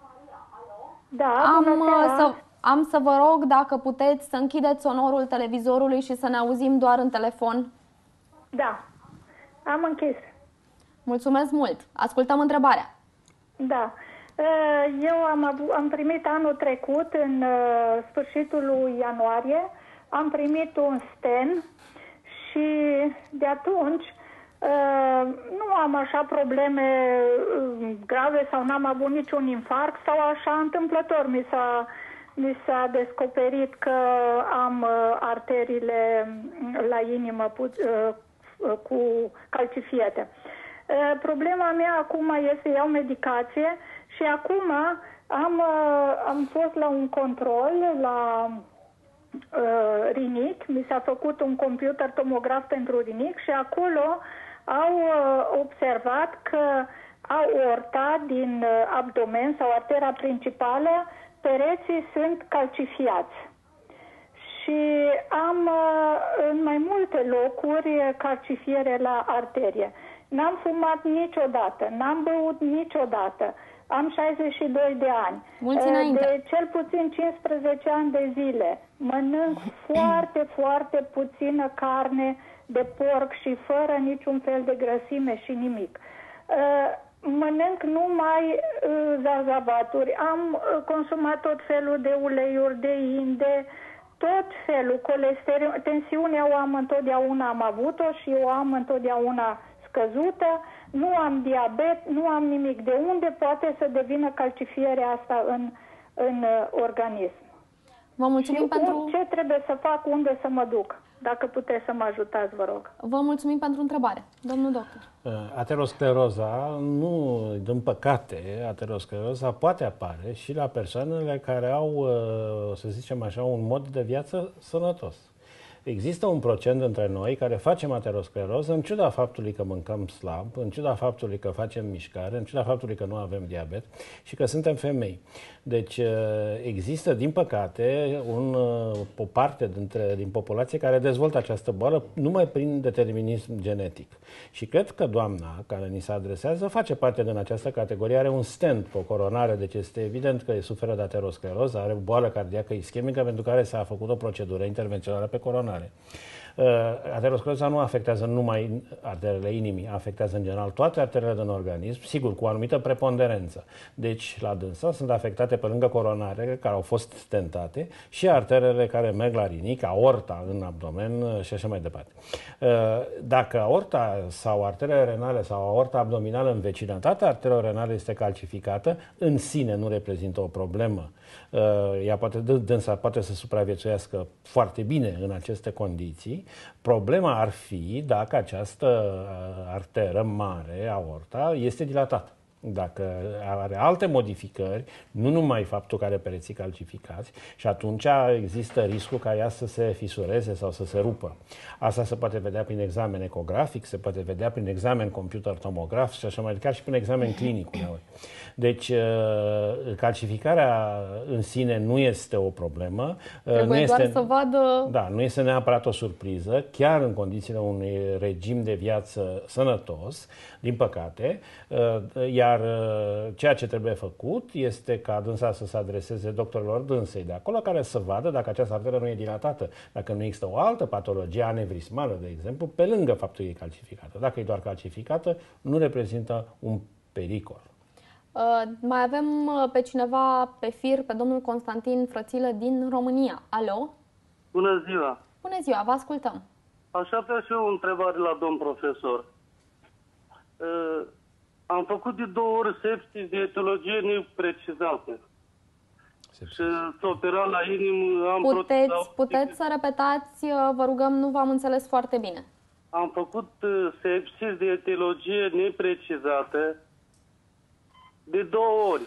Da, Am, bună seara! să, am să vă rog dacă puteți să închideți sonorul televizorului și să ne auzim doar în telefon. Da, am închis. Mulțumesc mult! Ascultăm întrebarea. Da. Eu am, avut, am primit anul trecut, în sfârșitul lui ianuarie, am primit un stent și de atunci nu am așa probleme grave sau n-am avut niciun infarct sau așa întâmplător. Mi s-a, mi s-a descoperit că am arteriile la inimă pu, cu calcifiate. Problema mea acum este să iau medicație și acum am, am fost la un control la uh, rinic, mi s-a făcut un computer tomograf pentru rinic și acolo au uh, observat că aorta din uh, abdomen sau artera principală, pereții sunt calcifiați. Și am uh, în mai multe locuri calcifiere la arterie. N-am fumat niciodată, n-am băut niciodată. Am șaizeci și doi de ani. Mulți înainte. De cel puțin cincisprezece ani de zile mănânc foarte, foarte puțină carne de porc și fără niciun fel de grăsime și nimic. Mănânc numai zarzavaturi. Am consumat tot felul de uleiuri, de inde, tot felul. Colesterol, tensiunea o am întotdeauna, am avut-o și o am întotdeauna scăzută, nu am diabet, nu am nimic. De unde poate să devină calcifierea asta în, în organism? Vă mulțumim și pentru... ce trebuie să fac, unde să mă duc? Dacă puteți să mă ajutați, vă rog. Vă mulțumim pentru întrebare. Domnul doctor. Ateroscleroza, nu, din păcate, ateroscleroza poate apare și la persoanele care au, să zicem așa, un mod de viață sănătos. Există un procent între noi care facem ateroscleroză în ciuda faptului că mâncăm slab, în ciuda faptului că facem mișcare, în ciuda faptului că nu avem diabet și că suntem femei. Deci există, din păcate, un, o parte dintre, din populație care dezvoltă această boală numai prin determinism genetic. Și cred că doamna care ni se adresează face parte din această categorie, are un stent pe o coronare, deci este evident că suferă de ateroscleroză, are o boală cardiacă ischemică pentru care s-a făcut o procedură intervențională pe coronare. Uh, ateroscleroza nu afectează numai arterele inimii, afectează în general toate arterele din organism, sigur, cu o anumită preponderență. Deci, la dânsa sunt afectate pe lângă coronare, care au fost stentate, și arterele care merg la rinic, aorta în abdomen și așa mai departe. Uh, dacă aorta sau arterele renale sau aorta abdominală în vecinătatea arterelor renale este calcificată, în sine nu reprezintă o problemă. Uh, ea poate, dânsa poate să supraviețuiască foarte bine în aceste condiții. Problema ar fi dacă această arteră mare, aorta, este dilatată. Dacă are alte modificări, nu numai faptul că are pereții calcificați, și atunci există riscul ca ea să se fisureze sau să se rupă. Asta se poate vedea prin examen ecografic, se poate vedea prin examen computer tomograf și așa mai departe, și prin examen clinic uneori. Deci, calcificarea în sine nu este o problemă. Trebuie nu este, doar să vadă... Da, nu este neapărat o surpriză, chiar în condițiile unui regim de viață sănătos, din păcate, iar ceea ce trebuie făcut este ca dânsa să se adreseze doctorilor dânsei de acolo, care să vadă dacă această arteră nu e dilatată, dacă nu există o altă patologie anevrismală, de exemplu, pe lângă faptul că e calcificată. Dacă e doar calcificată, nu reprezintă un pericol. Uh, mai avem pe cineva pe fir, pe domnul Constantin Frățilă din România. Alo? Bună ziua! Bună ziua, vă ascultăm. Aș avea și eu o întrebare la domn profesor. Uh, am făcut de două ori sepsis de etiologie neprecizată. Și s-a operat la inimă, am puteți, protezat... puteți să repetați, vă rugăm, nu v-am înțeles foarte bine. Am făcut sepsis de etiologie neprecizată de două ori.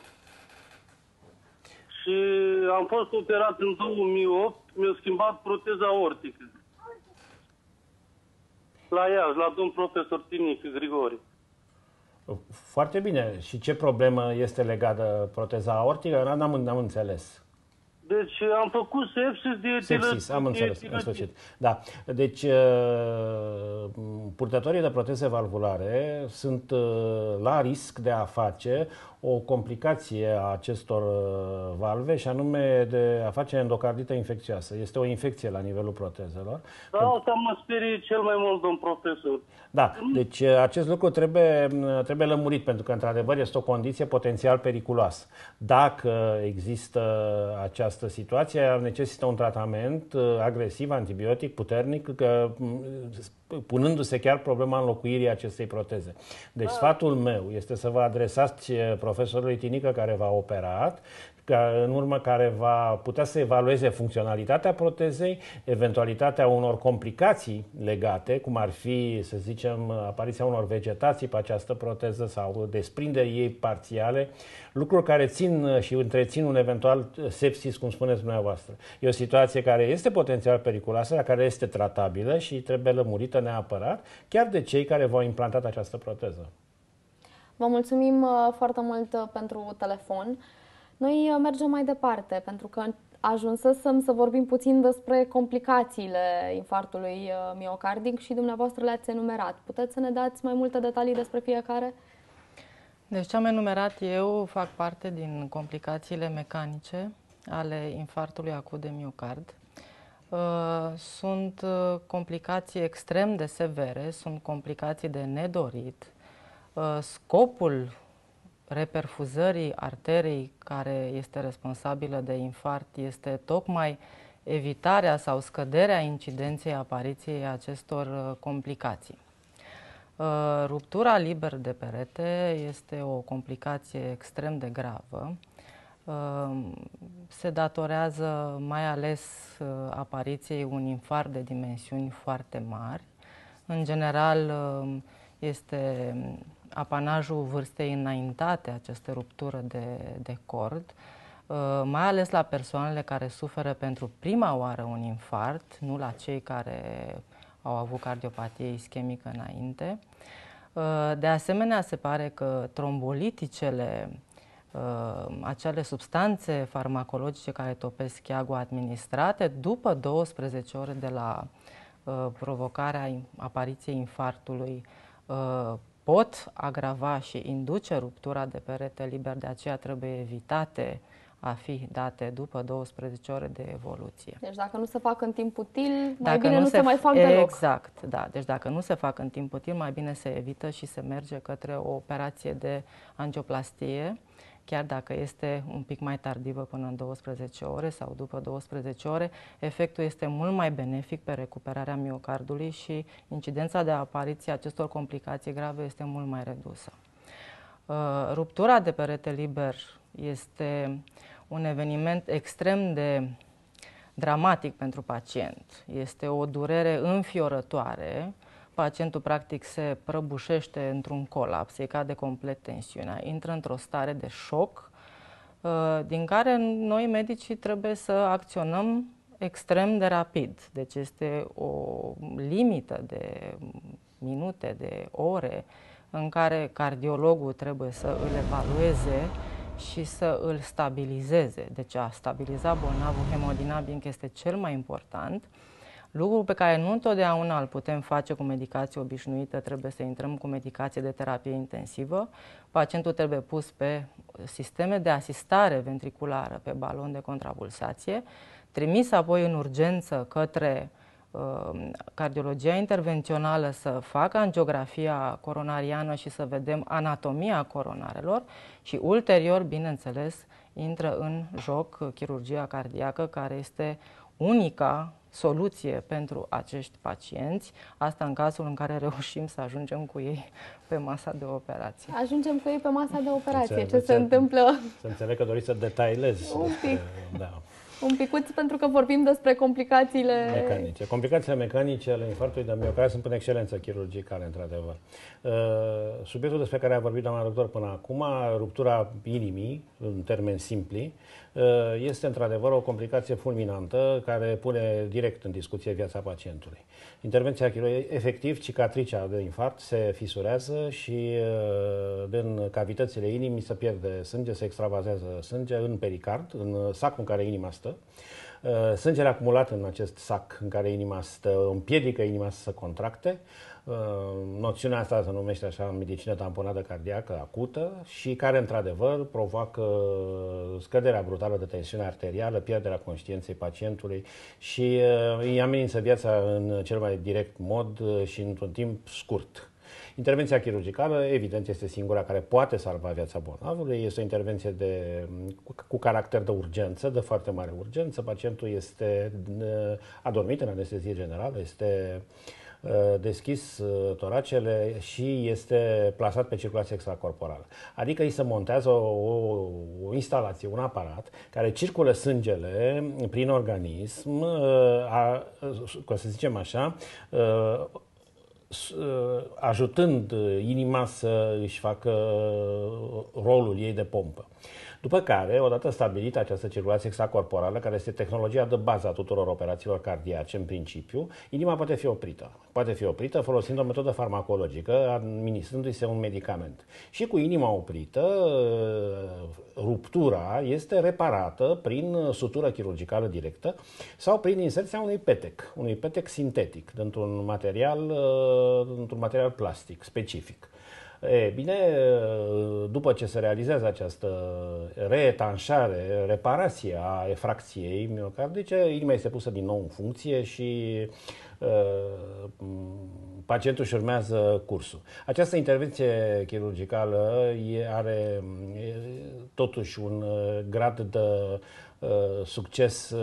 Și am fost operat în două mii opt, mi-a schimbat proteza ortică. La Iași, la domn profesor Tinic Grigori. Foarte bine. Și ce problemă este legată proteza aortică? N-am, n-am înțeles. Deci am făcut sepsis de etiologie. Sepsis, am înțeles, în sfârșit. Da. Deci purtătorii de proteze valvulare sunt la risc de a face o complicație a acestor valve și anume de a face endocardită infecțioasă. Este o infecție la nivelul protezelor. Da, asta mă sperie cel mai mult, domn profesor. Da, deci acest lucru trebuie, trebuie lămurit, pentru că, într-adevăr, este o condiție potențial periculoasă. Dacă există această situație, necesită un tratament agresiv, antibiotic, puternic, punându-se chiar problema înlocuirii acestei proteze. Deci, da. Sfatul meu este să vă adresați profesorului Tinică care v-a operat, în urmă care va putea să evalueze funcționalitatea protezei, eventualitatea unor complicații legate, cum ar fi, să zicem, apariția unor vegetații pe această proteză sau desprinderii ei parțiale, lucruri care țin și întrețin un eventual sepsis, cum spuneți dumneavoastră. E o situație care este potențial periculoasă, dar care este tratabilă și trebuie lămurită neapărat, chiar de cei care v-au implantat această proteză. Vă mulțumim foarte mult pentru telefon. Noi mergem mai departe, pentru că ajunsesem să vorbim puțin despre complicațiile infarctului miocardic și dumneavoastră le-ați enumerat. Puteți să ne dați mai multe detalii despre fiecare? Deci ce am enumerat eu fac parte din complicațiile mecanice ale infarctului acut de miocard. Sunt complicații extrem de severe, sunt complicații de nedorit. Scopul reperfuzării arterei care este responsabilă de infarct este tocmai evitarea sau scăderea incidenței apariției acestor complicații. Ruptura liber de perete este o complicație extrem de gravă. Se datorează mai ales apariției unui infarct de dimensiuni foarte mari. În general, este apanajul vârstei înaintate aceste ruptură de, de cord, mai ales la persoanele care suferă pentru prima oară un infarct, nu la cei care au avut cardiopatie ischemică înainte. De asemenea, se pare că tromboliticele, acele substanțe farmacologice care topesc cheagul administrate după douăsprezece ore de la provocarea apariției infarctului, pot agrava și induce ruptura de perete liber, de aceea trebuie evitate a fi date după douăsprezece ore de evoluție. Deci dacă nu se fac în timp util, mai dacă bine nu, nu se, se mai fac deloc. Exact, da. Deci dacă nu se fac în timp util, mai bine se evită și se merge către o operație de angioplastie, chiar dacă este un pic mai tardivă până în douăsprezece ore sau după douăsprezece ore, efectul este mult mai benefic pe recuperarea miocardului și incidența de apariție acestor complicații grave este mult mai redusă. Ruptura de perete liber este un eveniment extrem de dramatic pentru pacient. Este o durere înfiorătoare. Pacientul practic se prăbușește într-un colaps, îi cade complet tensiunea, intră într-o stare de șoc, din care noi medicii trebuie să acționăm extrem de rapid. Deci este o limită de minute, de ore, în care cardiologul trebuie să îl evalueze și să îl stabilizeze. Deci a stabiliza bolnavul hemodinamic este cel mai important. Lucru pe care nu întotdeauna îl putem face cu medicație obișnuită, trebuie să intrăm cu medicație de terapie intensivă. Pacientul trebuie pus pe sisteme de asistare ventriculară, pe balon de contrapulsație, trimis apoi în urgență către cardiologia intervențională să facă angiografia coronariană și să vedem anatomia coronarelor și ulterior, bineînțeles, intră în joc chirurgia cardiacă, care este unica soluție pentru acești pacienți, asta în cazul în care reușim să ajungem cu ei pe masa de operație. Ajungem cu ei pe masa de operație. Înțeleg, Ce se întâmplă? Să înțeleg că doriți să detailez. Un pic. Da. Un picuț, pentru că vorbim despre complicațiile mecanice. Complicațiile mecanice ale infarctului de miocard sunt în excelență chirurgicale, într-adevăr. Subiectul despre care a vorbit doamna doctor până acum, ruptura inimii, în termeni simpli, este într-adevăr o complicație fulminantă care pune direct în discuție viața pacientului. Intervenția chirurgică, efectiv, cicatricea de infarct se fisurează și din cavitățile inimii se pierde sânge, se extravazează sânge în pericard, în sacul în care inima stă. Sângele acumulat în acest sac în care inima stă împiedică inima să se contracte. Noțiunea asta se numește așa în medicină tamponadă cardiacă acută și care într-adevăr provoacă scăderea brutală de tensiune arterială, pierderea conștiinței pacientului și îi amenință viața în cel mai direct mod și într-un timp scurt. Intervenția chirurgicală, evident, este singura care poate salva viața bolnavului. Este o intervenție de, cu, cu caracter de urgență, de foarte mare urgență. Pacientul este adormit în anestezie generală, este uh, deschis uh, toracele și este plasat pe circulație extracorporală. Adică îi se montează o, o, o instalație, un aparat care circulă sângele prin organism, uh, a, cum să zicem așa, uh, ajutând inima să își facă rolul ei de pompă. După care, odată stabilită această circulație extracorporală, care este tehnologia de bază a tuturor operațiilor cardiace, în principiu, inima poate fi oprită. Poate fi oprită folosind o metodă farmacologică, administrându-i-se un medicament. Și cu inima oprită, ruptura este reparată prin sutură chirurgicală directă sau prin inserția unui petec, unui petec sintetic, dintr-un material, dintr-un material plastic specific. E bine, după ce se realizează această reetanșare, reparație a efracției miocardice, inima este pusă din nou în funcție și uh, pacientul își urmează cursul. Această intervenție chirurgicală are totuși un grad de succes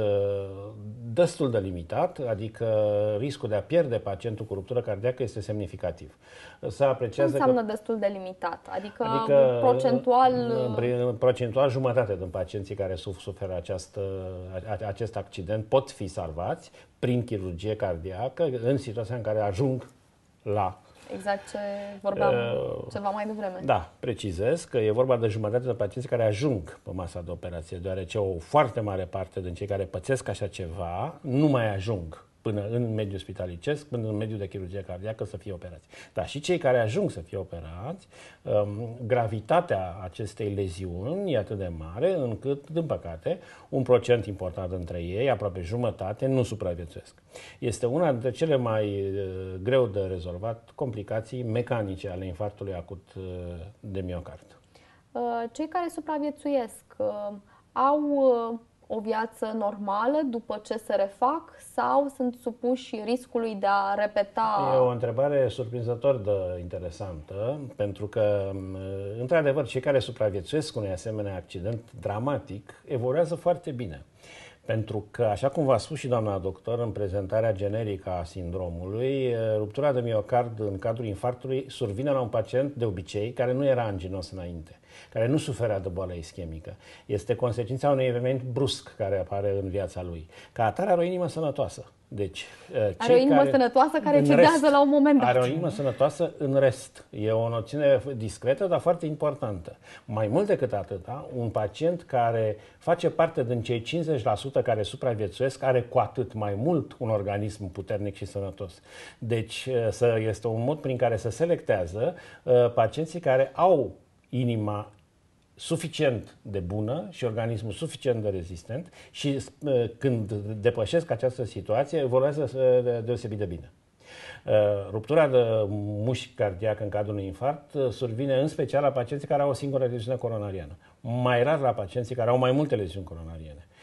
destul de limitat, adică riscul de a pierde pacientul cu ruptură cardiacă este semnificativ. Se apreciază. Ce înseamnă că, destul de limitat? Adică, adică procentual... Procentual, jumătate din pacienții care suferă această, acest accident pot fi salvați prin chirurgie cardiacă în situația în care ajung la... Exact ce vorbeam uh, ceva mai devreme. Da, precizez că e vorba de jumătate de pacienți care ajung pe masa de operație, deoarece o foarte mare parte din cei care pățesc așa ceva nu mai ajung până în mediul spitalicesc, până în mediul de chirurgie cardiacă să fie operați. Dar și cei care ajung să fie operați, um, gravitatea acestei leziuni e atât de mare încât, din păcate, un procent important dintre ei, aproape jumătate, nu supraviețuiesc. Este una dintre cele mai uh, greu de rezolvat complicații mecanice ale infarctului acut uh, de miocard. Uh, cei care supraviețuiesc uh, au... Uh, o viață normală după ce se refac sau sunt supuși riscului de a repeta? E o întrebare surprinzător de interesantă, pentru că, într-adevăr, cei care supraviețuiesc unui asemenea accident dramatic evoluează foarte bine. Pentru că, așa cum v-a spus și doamna doctor în prezentarea generică a sindromului, ruptura de miocard în cadrul infarctului survine la un pacient de obicei care nu era anginos înainte, care nu suferea de boală ischemică. Este consecința unui eveniment brusc care apare în viața lui. Ca atare are o inimă sănătoasă. Deci, are o inimă care, sănătoasă care cedează rest, la un moment dat. Are o inimă sănătoasă în rest. E o noțiune discretă, dar foarte importantă. Mai mult decât atâta, un pacient care face parte din cei cincizeci la sută care supraviețuiesc are cu atât mai mult un organism puternic și sănătos. Deci, este un mod prin care se selectează pacienții care au inima suficient de bună și organismul suficient de rezistent și uh, când depășesc această situație, evoluează deosebit de bine. Uh, ruptura de mușchi cardiacă în cadrul unui infarct uh, survine în special la pacienții care au o singură leziune coronariană. Mai rar la pacienții care au mai multe leziuni coronariene.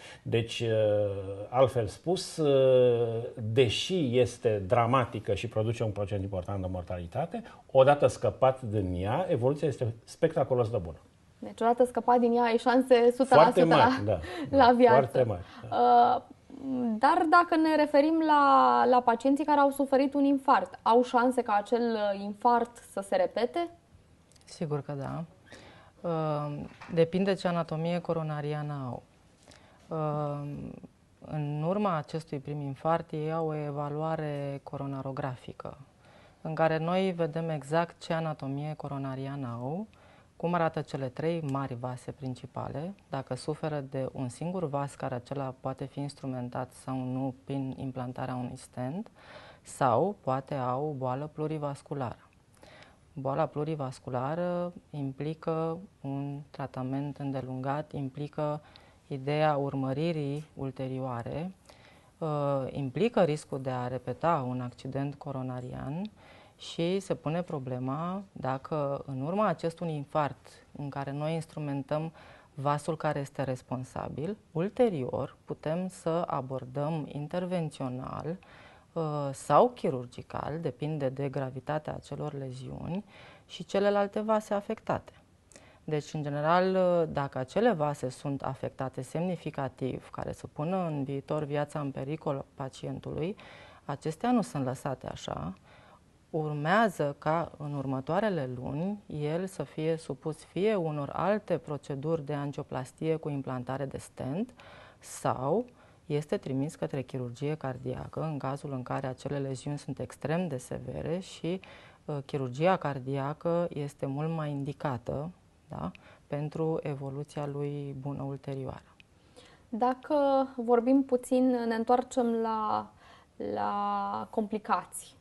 Deci, altfel spus, deși este dramatică și produce un procent important de mortalitate, odată scăpat din ea, evoluția este spectaculos de bună. Deci, odată scăpat din ea, ai șanse o sută la sută mari, la, da, la da, viață. Foarte mari. Da. Uh, dar dacă ne referim la, la pacienții care au suferit un infarct, au șanse ca acel infarct să se repete? Sigur că da. Uh, depinde ce anatomie coronariană au. Uh, în urma acestui prim infarct, ei au o evaluare coronarografică, în care noi vedem exact ce anatomie coronariană au, cum arată cele trei mari vase principale, dacă suferă de un singur vas care acela poate fi instrumentat sau nu prin implantarea unui stent, sau poate au boală plurivasculară. Boala plurivasculară implică un tratament îndelungat, implică ideea urmăririi ulterioare, implică riscul de a repeta un accident coronarian și se pune problema dacă în urma acestui infarct în care noi instrumentăm vasul care este responsabil, ulterior putem să abordăm intervențional sau chirurgical, depinde de gravitatea acelor leziuni, și celelalte vase afectate. Deci, în general, dacă acele vase sunt afectate semnificativ, care să pună în viitor viața în pericol pacientului, acestea nu sunt lăsate așa. Urmează ca în următoarele luni el să fie supus fie unor alte proceduri de angioplastie cu implantare de stent sau este trimis către chirurgie cardiacă în cazul în care acele leziuni sunt extrem de severe și uh, chirurgia cardiacă este mult mai indicată, da, pentru evoluția lui bună ulterioară. Dacă vorbim puțin, ne întoarcem la, la complicații.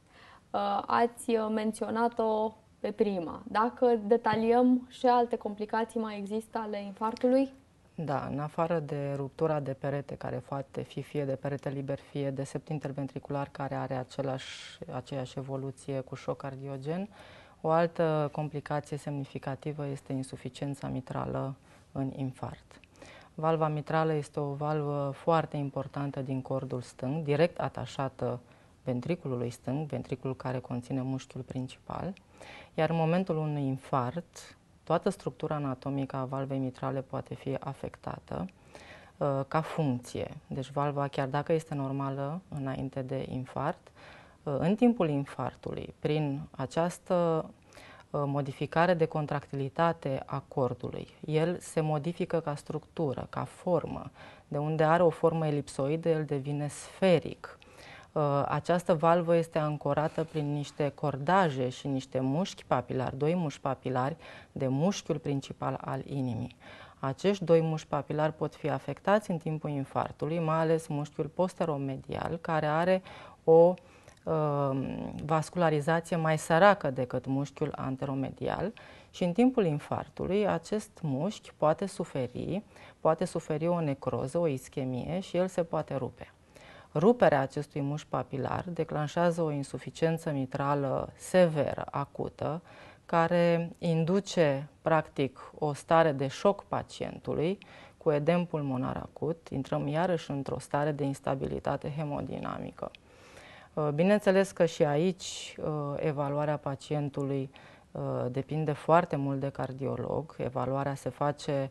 Ați menționat-o pe prima. Dacă detaliem și alte complicații mai există ale infarctului? Da, în afară de ruptura de perete, care poate fi fie de perete liber, fie de sept interventricular, care are același, aceeași evoluție cu șoc cardiogen, o altă complicație semnificativă este insuficiența mitrală în infarct. Valva mitrală este o valvă foarte importantă din cordul stâng, direct atașată ventriculului stâng, ventriculul care conține mușchiul principal, iar în momentul unui infarct, toată structura anatomică a valvei mitrale poate fi afectată uh, ca funcție. Deci valva, chiar dacă este normală înainte de infarct, uh, în timpul infarctului, prin această uh, modificare de contractilitate a cordului, el se modifică ca structură, ca formă. De unde are o formă elipsoidă, el devine sferic. Această valvă este ancorată prin niște cordaje și niște mușchi papilari, doi mușchi papilari de mușchiul principal al inimii. Acești doi mușchi papilari pot fi afectați în timpul infarctului, mai ales mușchiul posteromedial, care are o uh, vascularizație mai săracă decât mușchiul anteromedial și în timpul infarctului acest mușchi poate suferi, poate suferi o necroză, o ischemie și el se poate rupe. Ruperea acestui mușchi papilar declanșează o insuficiență mitrală severă, acută, care induce, practic, o stare de șoc pacientului cu edem pulmonar acut. Intrăm iarăși într-o stare de instabilitate hemodinamică. Bineînțeles că și aici evaluarea pacientului depinde foarte mult de cardiolog. Evaluarea se face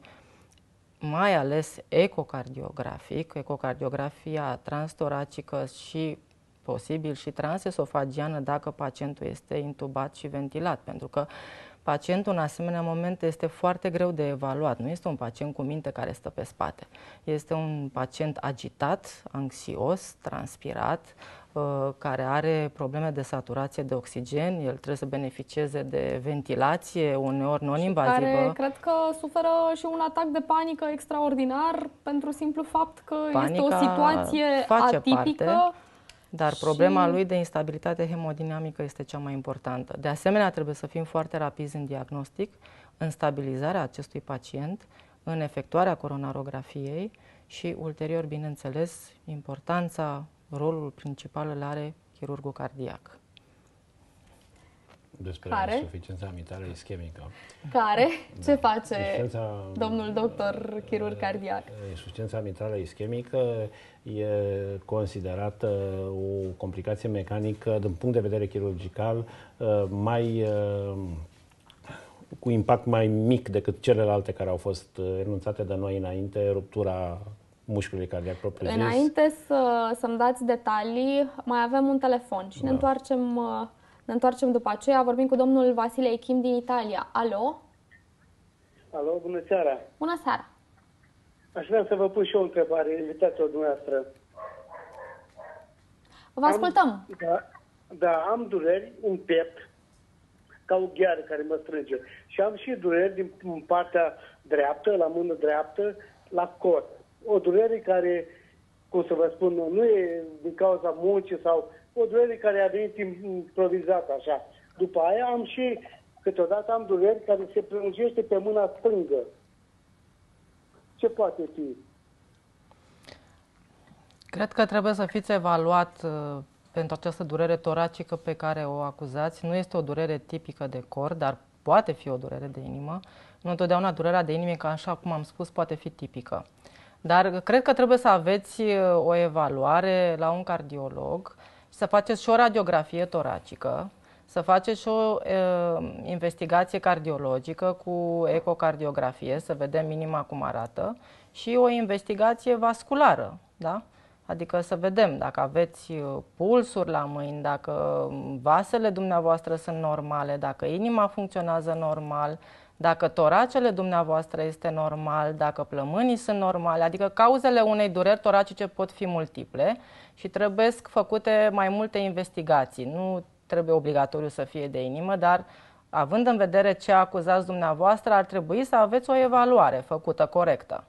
mai ales ecocardiografic, ecocardiografia transtoracică și posibil și transesofagiană dacă pacientul este intubat și ventilat, pentru că pacientul în asemenea momente este foarte greu de evaluat. Nu este un pacient cu minte care stă pe spate. Este un pacient agitat, anxios, transpirat, care are probleme de saturație de oxigen, el trebuie să beneficieze de ventilație, uneori non-invazivă. Care cred că suferă și un atac de panică extraordinar pentru simplu fapt că Panica este o situație atipică. Parte, dar și... problema lui de instabilitate hemodinamică este cea mai importantă. De asemenea, trebuie să fim foarte rapizi în diagnostic, în stabilizarea acestui pacient, în efectuarea coronarografiei și ulterior, bineînțeles, importanța, rolul principal îl are chirurgul cardiac. Despre Care? insuficiența mitrală ischemică. Care? Ce face Insuficiența, domnul doctor chirurg cardiac? Insuficiența mitrală ischemică e considerată o complicație mecanică din punct de vedere chirurgical mai cu impact mai mic decât celelalte care au fost enunțate de noi înainte, ruptura mușchiului cardiac propriu-zis. Înainte să, să-mi dați detalii, mai avem un telefon și da. ne, întoarcem, ne întoarcem după aceea. Vorbim cu domnul Vasile Echim din Italia. Alo? Alo, bună seara! Bună seara! Aș vrea să vă pun și o întrebare, invitația dumneavoastră. Vă ascultăm! Am, da, da, am dureri în piept, ca o gheară care mă strânge. Și am și dureri din partea dreaptă, la mână dreaptă, la cot. O durere care, cum să vă spun, nu e din cauza muncii sau o durere care a venit improvizată așa. După aia am și, câteodată am dureri care se prelungește pe mâna stângă. Ce poate fi? Cred că trebuie să fiți evaluat uh, pentru această durere toracică pe care o acuzați. Nu este o durere tipică de cor, dar poate fi o durere de inimă. Nu întotdeauna durerea de inimă, ca așa cum am spus, poate fi tipică. Dar cred că trebuie să aveți o evaluare la un cardiolog, să faceți și o radiografie toracică, să faceți și o e, investigație cardiologică cu ecocardiografie, să vedem inima cum arată, și o investigație vasculară, da? Adică să vedem dacă aveți pulsuri la mâini, dacă vasele dumneavoastră sunt normale, dacă inima funcționează normal, dacă toracele dumneavoastră este normal, dacă plămânii sunt normale, adică cauzele unei dureri toracice pot fi multiple și trebuie făcute mai multe investigații. Nu trebuie obligatoriu să fie de inimă, dar având în vedere ce acuzați dumneavoastră, ar trebui să aveți o evaluare făcută corectă.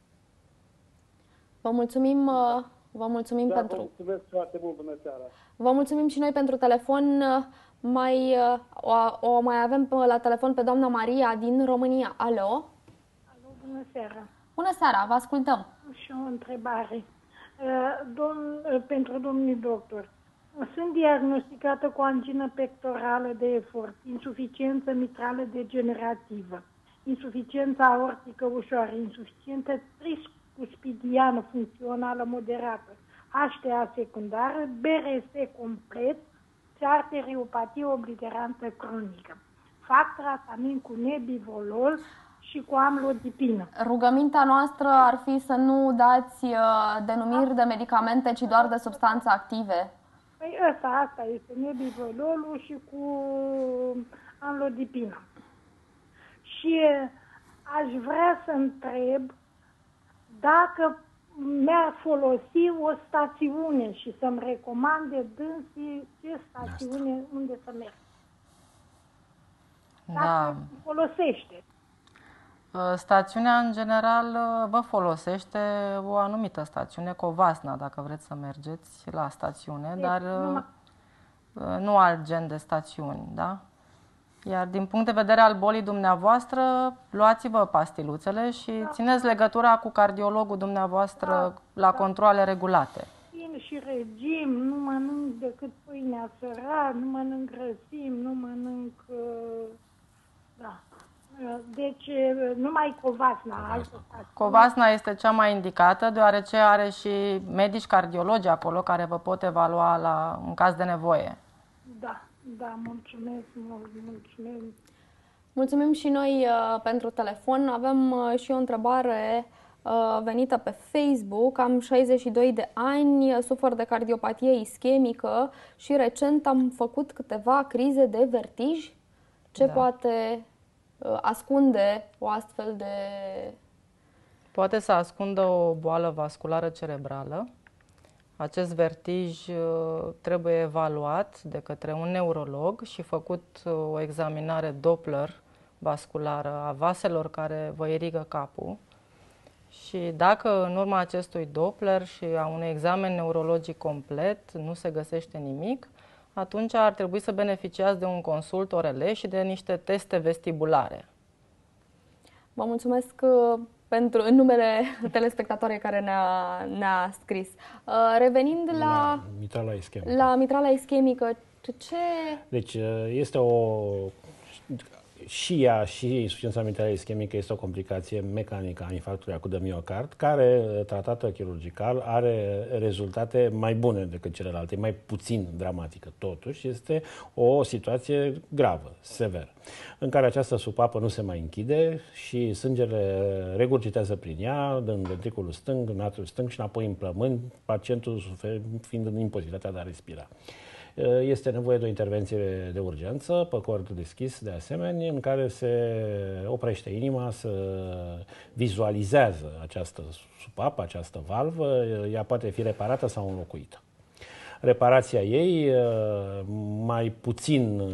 Vă mulțumim, vă mulțumim da, pentru... Vă mulțumesc foarte mult, bună seara. Vă mulțumim și noi pentru telefon. Mai, o, o mai avem la telefon pe doamna Maria din România. Alo? Alo, bună seara. Bună seara, vă ascultăm. Și o întrebare. Domn, pentru domnul doctor. Sunt diagnosticată cu angină pectorală de efort, insuficiență mitrală degenerativă, insuficiență aortică ușoară, insuficiență tricuspidiană funcțională moderată, H T A secundară, B R S complet, arteriopatie obliterantă cronică. Fac tratament cu nebivolol și cu amlodipină. Rugămintea noastră ar fi să nu dați uh, denumiri de medicamente, ci doar de substanțe active. Păi ăsta, asta este nebivololul și cu amlodipină. Și aș vrea să întreb dacă mi-ar folosi o stațiune și să-mi recomande dânsii ce stațiune Asta. unde să merg. Dacă da. folosește. Stațiunea, în general, vă folosește o anumită stațiune, Covasna, dacă vreți să mergeți la stațiune, e, dar numai... nu alt gen de stațiuni, da? Iar din punct de vedere al bolii dumneavoastră, luați-vă pastiluțele și da. țineți legătura cu cardiologul dumneavoastră da. la da. controale regulate. Țin și regim, nu mănânc decât pâinea sărat, nu mănânc grăsimi, nu mănânc... Da. Deci numai Covasna. Covasna este cea mai indicată, deoarece are și medici cardiologi acolo care vă pot evalua la, în caz de nevoie. Da. Da, mulțumesc, mulțumesc. Mulțumim și noi uh, pentru telefon. Avem uh, și o întrebare uh, venită pe Facebook. Am șaizeci și doi de ani, sufăr de cardiopatie ischemică și recent am făcut câteva crize de vertij. Ce da. poate uh, ascunde o astfel de... Poate să ascundă o boală vasculară cerebrală. Acest vertij trebuie evaluat de către un neurolog și făcut o examinare Doppler vasculară a vaselor care vă irigă capul. Și dacă în urma acestui Doppler și a unui examen neurologic complet nu se găsește nimic, atunci ar trebui să beneficiați de un consult O R L și de niște teste vestibulare. Vă mulțumesc pentru, în numele telespectatoarei care ne-a ne-a scris. Uh, revenind la, la mitrala ischemică. la mitrala ischemică, Ce? Deci este o... Și ea, și insuficiența mitrală ischemică este o complicație mecanică a infarctului acut de miocard, care, tratată chirurgical, are rezultate mai bune decât celelalte, mai puțin dramatică. Totuși, este o situație gravă, severă, în care această supapă nu se mai închide și sângele regurgitează prin ea, în ventriculul stâng, în atriul stâng și înapoi în plămâni, pacientul fiind în imposibilitatea de a respira. Este nevoie de o intervenție de urgență, pe cord deschis de asemenea, în care se oprește inima, se vizualizează această supapă, această valvă, ea poate fi reparată sau înlocuită. Reparația ei, mai puțin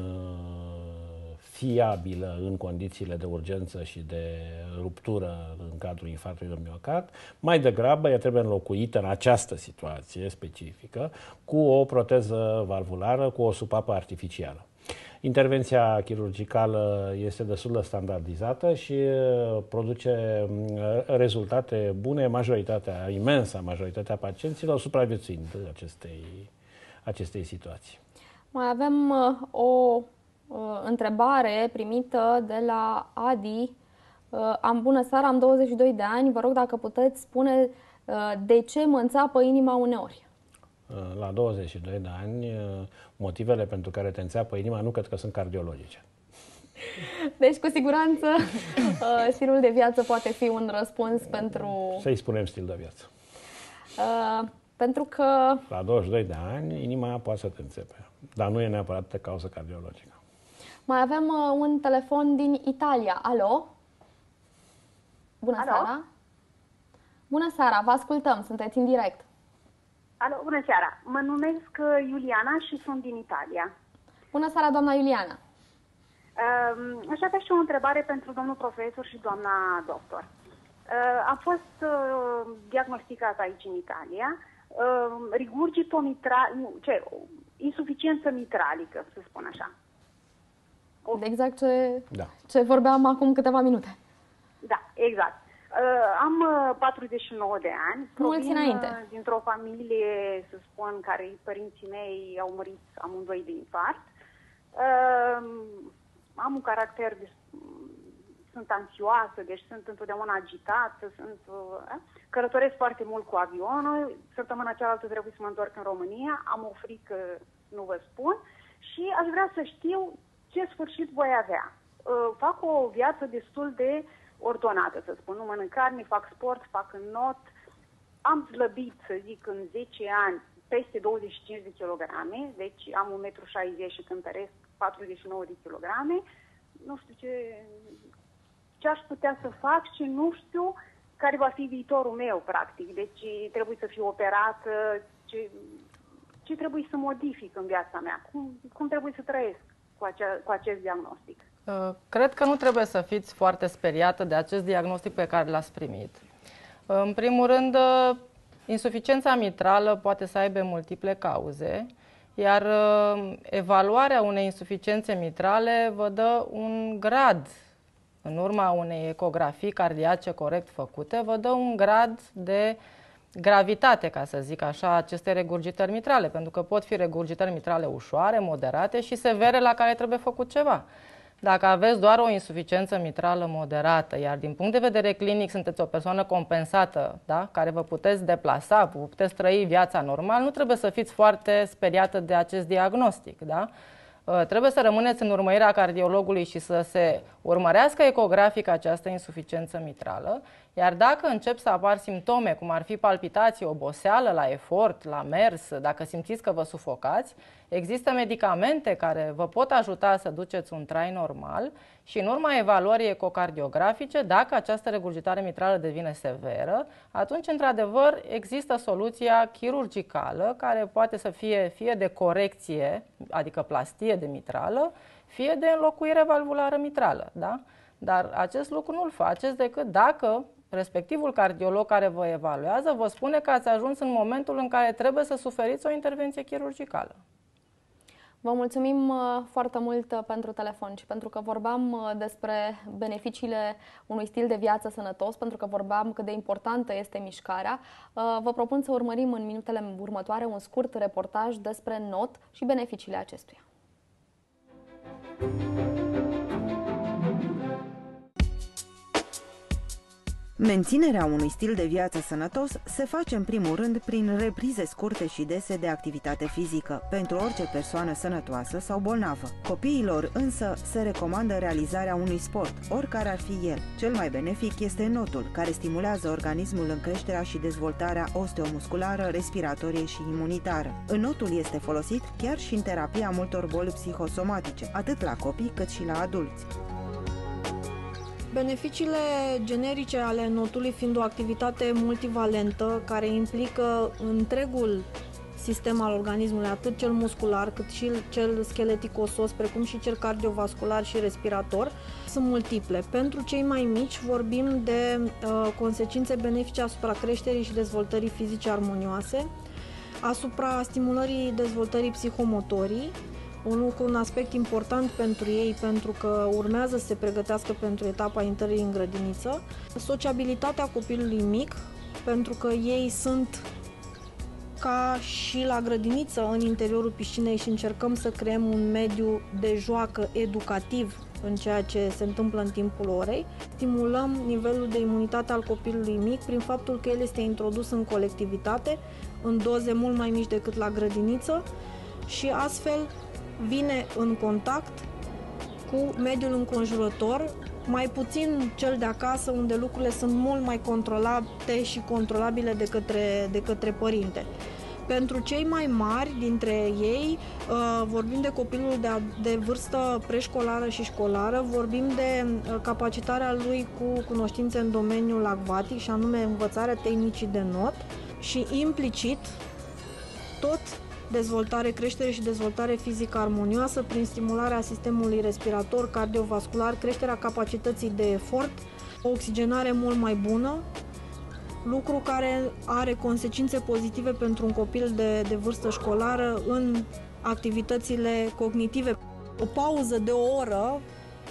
fiabilă în condițiile de urgență și de ruptură în cadrul infarctului de miocard, mai degrabă ea trebuie înlocuită în această situație specifică cu o proteză valvulară, cu o supapă artificială. Intervenția chirurgicală este destul de standardizată și produce rezultate bune, majoritatea, imensa majoritatea pacienților supraviețuind acestei, acestei situații. Mai avem uh, o întrebare primită de la Adi. Am bună seara, am douăzeci și doi de ani, vă rog dacă puteți spune de ce mă înțeapă inima uneori. La douăzeci și doi de ani, motivele pentru care te înțeapă inima nu cred că sunt cardiologice. Deci, cu siguranță, stilul de viață poate fi un răspuns pentru... Să-i spunem stil de viață. Pentru că... La douăzeci și doi de ani, inima poate să te înțepe, dar nu e neapărat de cauză cardiologică. Mai avem uh, un telefon din Italia. Alo? Bună Alo? seara! Bună seara, vă ascultăm, sunteți în direct. Alo, bună seara! Mă numesc Iuliana și sunt din Italia. Bună seara, doamna Iuliana! Uh, aș avea și o întrebare pentru domnul profesor și doamna doctor. Uh, am fost uh, diagnosticată aici în Italia, uh, rigurgitomitral, ce, insuficiență mitralică, să spun așa. Exact ce, da. ce vorbeam acum câteva minute. Da, exact. Uh, am patruzeci și nouă de ani. Mulți înainte. Dintr-o familie, să spun, care părinții mei au murit amândoi de infarct. Uh, am un caracter, de, sunt anxioasă, deci sunt întotdeauna agitată, sunt, uh, călătoresc foarte mult cu avionul. Săptămâna cealaltă trebuie să mă întorc în România. Am o frică, nu vă spun. Și aș vrea să știu ce sfârșit voi avea. Uh, fac o viață destul de ordonată, să spun. Nu mănânc carne, fac sport, fac not. Am slăbit, să zic, în zece ani peste douăzeci și cinci de kilograme, deci am un metru șaizeci și cântăresc patruzeci și nouă de kilograme. Nu știu ce, ce aș putea să fac și nu știu care va fi viitorul meu, practic. Deci trebuie să fiu operată, ce, ce trebuie să modific în viața mea, cum, cum trebuie să trăiesc cu, acea, cu acest diagnostic. Cred că nu trebuie să fiți foarte speriată de acest diagnostic pe care l-ați primit. În primul rând, insuficiența mitrală poate să aibă multiple cauze, iar evaluarea unei insuficiențe mitrale vă dă un grad, în urma unei ecografii cardiace corect făcute, vă dă un grad de gravitate, ca să zic așa, aceste regurgitări mitrale, pentru că pot fi regurgitări mitrale ușoare, moderate și severe la care trebuie făcut ceva. Dacă aveți doar o insuficiență mitrală moderată, iar din punct de vedere clinic sunteți o persoană compensată, da? Care vă puteți deplasa, vă puteți trăi viața normal, nu trebuie să fiți foarte speriată de acest diagnostic. Da? Trebuie să rămâneți în urmărirea cardiologului și să se urmărească ecografic această insuficiență mitrală, iar dacă încep să apar simptome, cum ar fi palpitații, oboseală la efort, la mers, dacă simțiți că vă sufocați, există medicamente care vă pot ajuta să duceți un trai normal și în urma evaluării ecocardiografice, dacă această regurgitare mitrală devine severă, atunci, într-adevăr, există soluția chirurgicală, care poate să fie fie de corecție, adică plastie de mitrală, fie de înlocuire valvulară mitrală. Da? Dar acest lucru nu-l faceți decât dacă respectivul cardiolog care vă evaluează vă spune că ați ajuns în momentul în care trebuie să suferiți o intervenție chirurgicală. Vă mulțumim foarte mult pentru telefon și pentru că vorbeam despre beneficiile unui stil de viață sănătos, pentru că vorbeam cât de importantă este mișcarea. Vă propun să urmărim în minutele următoare un scurt reportaj despre N O T și beneficiile acestuia. Menținerea unui stil de viață sănătos se face în primul rând prin reprize scurte și dese de activitate fizică, pentru orice persoană sănătoasă sau bolnavă. Copiilor însă se recomandă realizarea unui sport, oricare ar fi el. Cel mai benefic este N O T-ul, care stimulează organismul în creșterea și dezvoltarea osteomusculară, respiratorie și imunitară. N O T-ul este folosit chiar și în terapia multor boli psihosomatice, atât la copii cât și la adulți. Beneficiile generice ale N O T-ului fiind o activitate multivalentă care implică întregul sistem al organismului, atât cel muscular cât și cel scheletic-osos, precum și cel cardiovascular și respirator, sunt multiple. Pentru cei mai mici vorbim de uh, consecințe benefice asupra creșterii și dezvoltării fizice armonioase, asupra stimulării dezvoltării psihomotorii, un lucru, un aspect important pentru ei, pentru că urmează să se pregătească pentru etapa intrării în grădiniță, sociabilitatea copilului mic, pentru că ei sunt ca și la grădiniță în interiorul piscinei și încercăm să creăm un mediu de joacă educativ în ceea ce se întâmplă în timpul orei. Stimulăm nivelul de imunitate al copilului mic prin faptul că el este introdus în colectivitate, în doze mult mai mici decât la grădiniță și astfel vine în contact cu mediul înconjurător, mai puțin cel de acasă, unde lucrurile sunt mult mai controlate și controlabile de către, de către părinte. Pentru cei mai mari dintre ei, vorbim de copilul de, de vârstă preșcolară și școlară, vorbim de capacitarea lui cu cunoștințe în domeniul acvatic, și anume învățarea tehnicii de not și implicit tot dezvoltare, creștere și dezvoltare fizică armonioasă prin stimularea sistemului respirator, cardiovascular, creșterea capacității de efort, o oxigenare mult mai bună, lucru care are consecințe pozitive pentru un copil de, de vârstă școlară în activitățile cognitive. O pauză de o oră,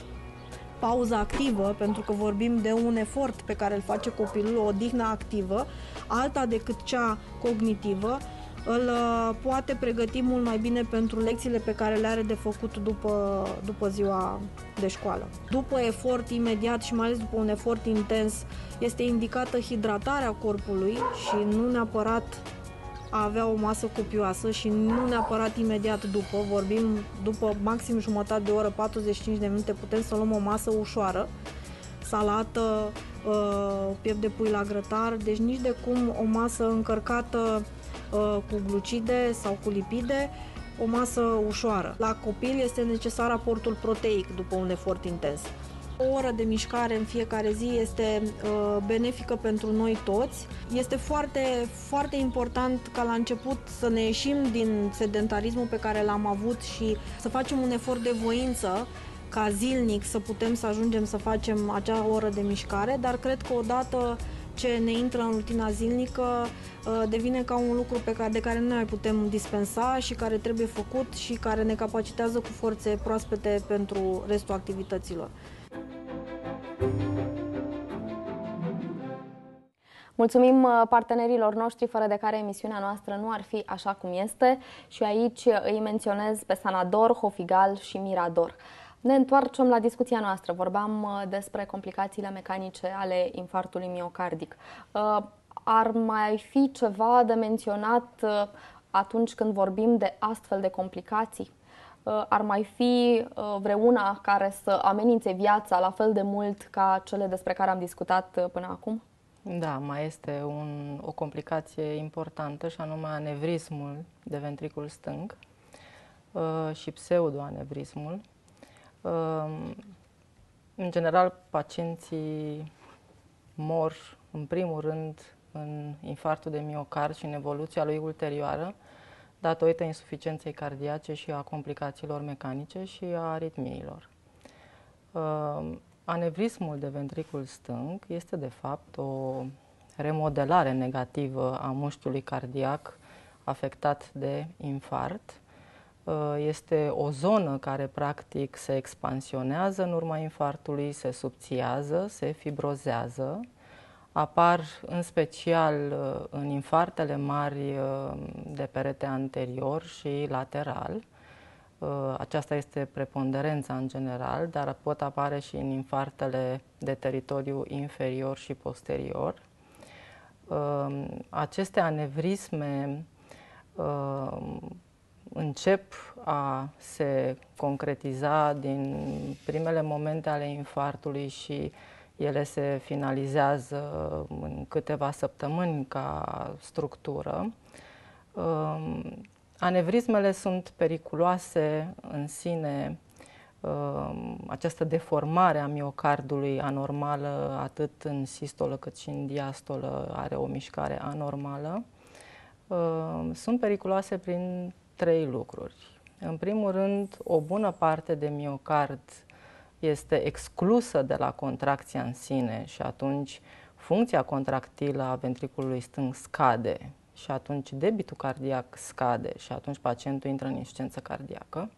pauză activă, pentru că vorbim de un efort pe care îl face copilul, o odihnă activă, alta decât cea cognitivă, îl poate pregăti mult mai bine pentru lecțiile pe care le are de făcut după, după ziua de școală. După efort imediat și mai ales după un efort intens, este indicată hidratarea corpului și nu neapărat a avea o masă copioasă și nu neapărat imediat după, vorbim după maxim jumătate de oră, patruzeci și cinci de minute, putem să luăm o masă ușoară, salată, piept de pui la grătar, deci nici de cum o masă încărcată cu glucide sau cu lipide, o masă ușoară. La copil este necesar aportul proteic după un efort intens. O oră de mișcare în fiecare zi este uh, benefică pentru noi toți. Este foarte, foarte important ca la început să ne ieșim din sedentarismul pe care l-am avut și să facem un efort de voință ca zilnic să putem să ajungem să facem acea oră de mișcare, dar cred că odată ce ne intră în rutina zilnică, devine ca un lucru pe care, de care nu ne mai putem dispensa și care trebuie făcut și care ne capacitează cu forțe proaspete pentru restul activităților. Mulțumim partenerilor noștri, fără de care emisiunea noastră nu ar fi așa cum este, și aici îi menționez pe Sanador, Hofigal și Mirador. Ne întoarcem la discuția noastră. Vorbeam despre complicațiile mecanice ale infarctului miocardic. Ar mai fi ceva de menționat atunci când vorbim de astfel de complicații? Ar mai fi vreuna care să amenințe viața la fel de mult ca cele despre care am discutat până acum? Da, mai este un, o complicație importantă, și anume anevrismul de ventricul stâng și pseudoanevrismul. În general, pacienții mor în primul rând în infarctul de miocard și în evoluția lui ulterioară, datorită insuficienței cardiace și a complicațiilor mecanice și a aritmiilor. Anevrismul de ventricul stâng este de fapt o remodelare negativă a mușchiului cardiac afectat de infart, Este o zonă care practic se expansionează în urma infarctului, se subțiază, se fibrozează. Apar în special în infarctele mari de perete anterior și lateral. Aceasta este preponderența în general, dar pot apare și în infarctele de teritoriu inferior și posterior. Aceste anevrisme încep a se concretiza din primele momente ale infarctului și ele se finalizează în câteva săptămâni ca structură. Anevrismele sunt periculoase în sine. Această deformare a miocardului anormală, atât în sistolă cât și în diastolă, are o mișcare anormală. Sunt periculoase prin trei lucruri. În primul rând, o bună parte de miocard este exclusă de la contracția în sine și atunci funcția contractilă a ventriculului stâng scade și atunci debitul cardiac scade și atunci pacientul intră în insuficiență cardiacă.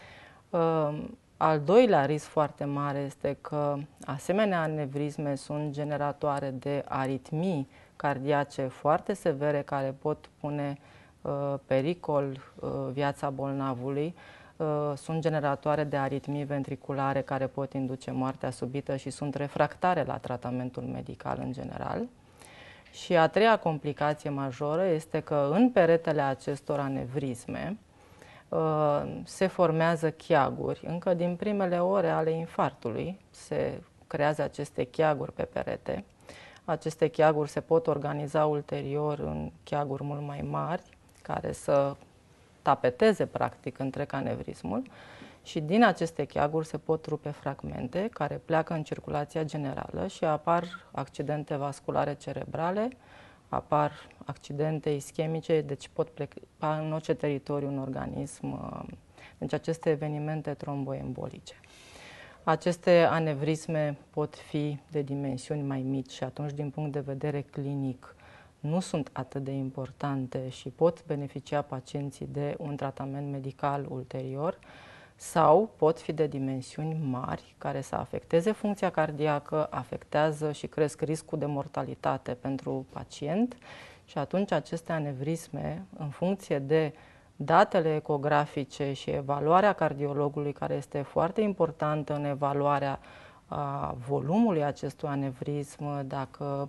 Al doilea risc foarte mare este că asemenea anevrisme sunt generatoare de aritmii cardiace foarte severe care pot pune uh, pericol uh, viața bolnavului. Uh, sunt generatoare de aritmii ventriculare care pot induce moartea subită și sunt refractare la tratamentul medical în general. Și a treia complicație majoră este că în peretele acestor anevrisme uh, se formează cheaguri. Încă din primele ore ale infarctului se creează aceste cheaguri pe perete. Aceste cheaguri se pot organiza ulterior în cheaguri mult mai mari, care să tapeteze practic întreg anevrismul și din aceste cheaguri se pot rupe fragmente care pleacă în circulația generală și apar accidente vasculare cerebrale, apar accidente ischemice, deci pot pleca în orice teritoriu în organism, deci aceste evenimente tromboembolice. Aceste anevrisme pot fi de dimensiuni mai mici și atunci, din punct de vedere clinic, nu sunt atât de importante și pot beneficia pacienții de un tratament medical ulterior, sau pot fi de dimensiuni mari care să afecteze funcția cardiacă, afectează și cresc riscul de mortalitate pentru pacient și atunci aceste anevrisme, în funcție de datele ecografice și evaluarea cardiologului, care este foarte importantă în evaluarea a volumului acestui anevrism, dacă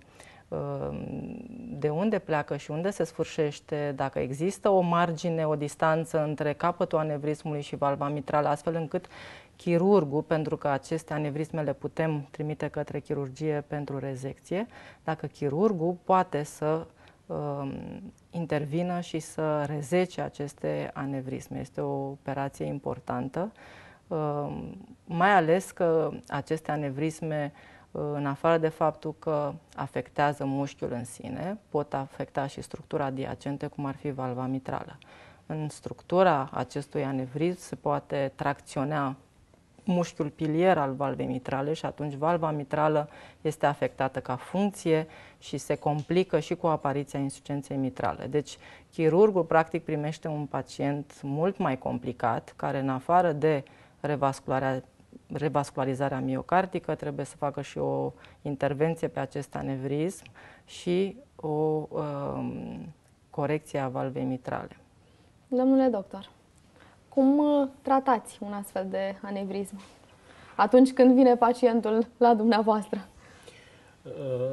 de unde pleacă și unde se sfârșește, dacă există o margine, o distanță între capătul anevrismului și valva mitrală, astfel încât chirurgul, pentru că aceste anevrisme le putem trimite către chirurgie pentru rezecție, dacă chirurgul poate să uh, intervină și să rezece aceste anevrisme. Este o operație importantă, uh, mai ales că aceste anevrisme, în afară de faptul că afectează mușchiul în sine, pot afecta și structura adiacentă, cum ar fi valva mitrală. În structura acestui anevrism se poate tracționa mușchiul pilier al valvei mitrale și atunci valva mitrală este afectată ca funcție și se complică și cu apariția insuficienței mitrale. Deci, chirurgul practic primește un pacient mult mai complicat, care în afară de revascularea revascularizarea miocardică, trebuie să facă și o intervenție pe acest anevrism și o um, corecție a valvei mitrale. Domnule doctor, cum uh, tratați un astfel de anevrism atunci când vine pacientul la dumneavoastră? Uh,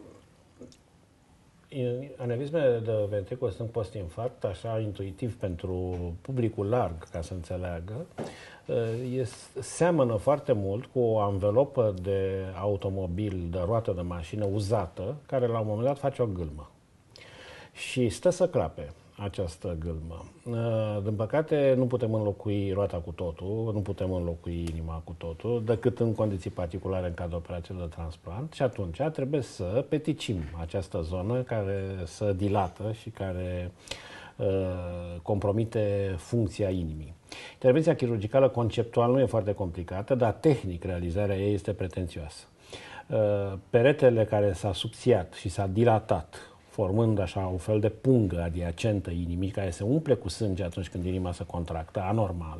Anevrismele de ventricul stâng post-infarct, așa intuitiv pentru publicul larg, ca să înțeleagă, este, seamănă foarte mult cu o anvelopă de automobil, de roată de mașină uzată, care la un moment dat face o gâlmă. Și stă să clape această gâlmă. Din păcate, nu putem înlocui roata cu totul, nu putem înlocui inima cu totul, decât în condiții particulare în cadrul operației de transplant și atunci trebuie să peticim această zonă care să dilată și care uh, compromite funcția inimii. Intervenția chirurgicală conceptual nu e foarte complicată, dar tehnic realizarea ei este pretențioasă. Uh, peretele care s-a subțiat și s-a dilatat formând așa un fel de pungă adiacentă inimii, care se umple cu sânge atunci când inima se contractă, anormal,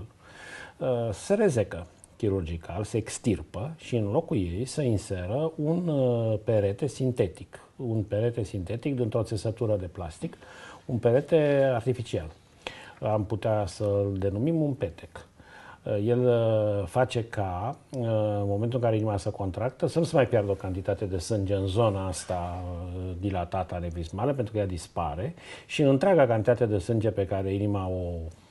se rezecă chirurgical, se extirpă și în locul ei se inseră un perete sintetic. Un perete sintetic dintr-o țesătură de plastic, un perete artificial. Am putea să-l denumim un petec. El face ca, în momentul în care inima se contractă, să nu se mai piardă o cantitate de sânge în zona asta dilatată anevrismală, pentru că ea dispare, și în întreaga cantitate de sânge pe care inima o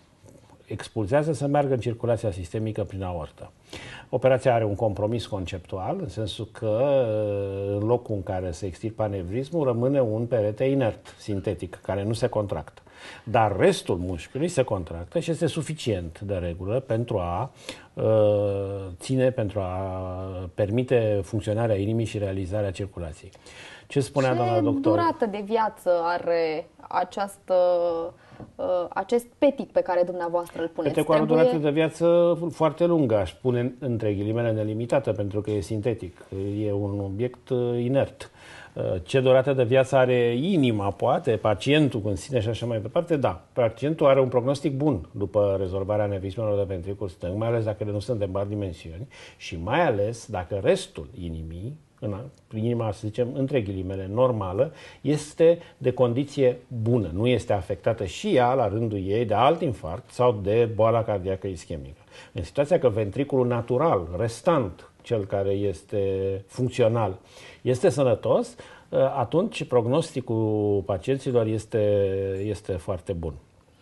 expulzează să meargă în circulația sistemică prin aortă. Operația are un compromis conceptual, în sensul că în locul în care se extirpă anevrismul rămâne un perete inert, sintetic, care nu se contractă. Dar restul mușchiului se contractă și este suficient de regulă pentru a uh, ține, pentru a permite funcționarea inimii și realizarea circulației. Ce spunea Ce doamna doctor? durată de viață are această, uh, acest petic pe care dumneavoastră îl puneți? Petecul are o durată de viață foarte lungă, aș spune între ghilimele nelimitată, pentru că e sintetic, e un obiect inert. Ce durată de viață are inima, poate, pacientul în sine și așa mai departe? Da, pacientul are un prognostic bun după rezolvarea anevrismelor de ventricul stâng, mai ales dacă ele nu sunt de mari dimensiuni și mai ales dacă restul inimii, în inima, să zicem, între ghilimele, normală, este de condiție bună, nu este afectată și ea, la rândul ei, de alt infarct sau de boala cardiacă ischemică. În situația că ventriculul natural, restant, cel care este funcțional, este sănătos, atunci prognosticul pacienților este, este foarte bun.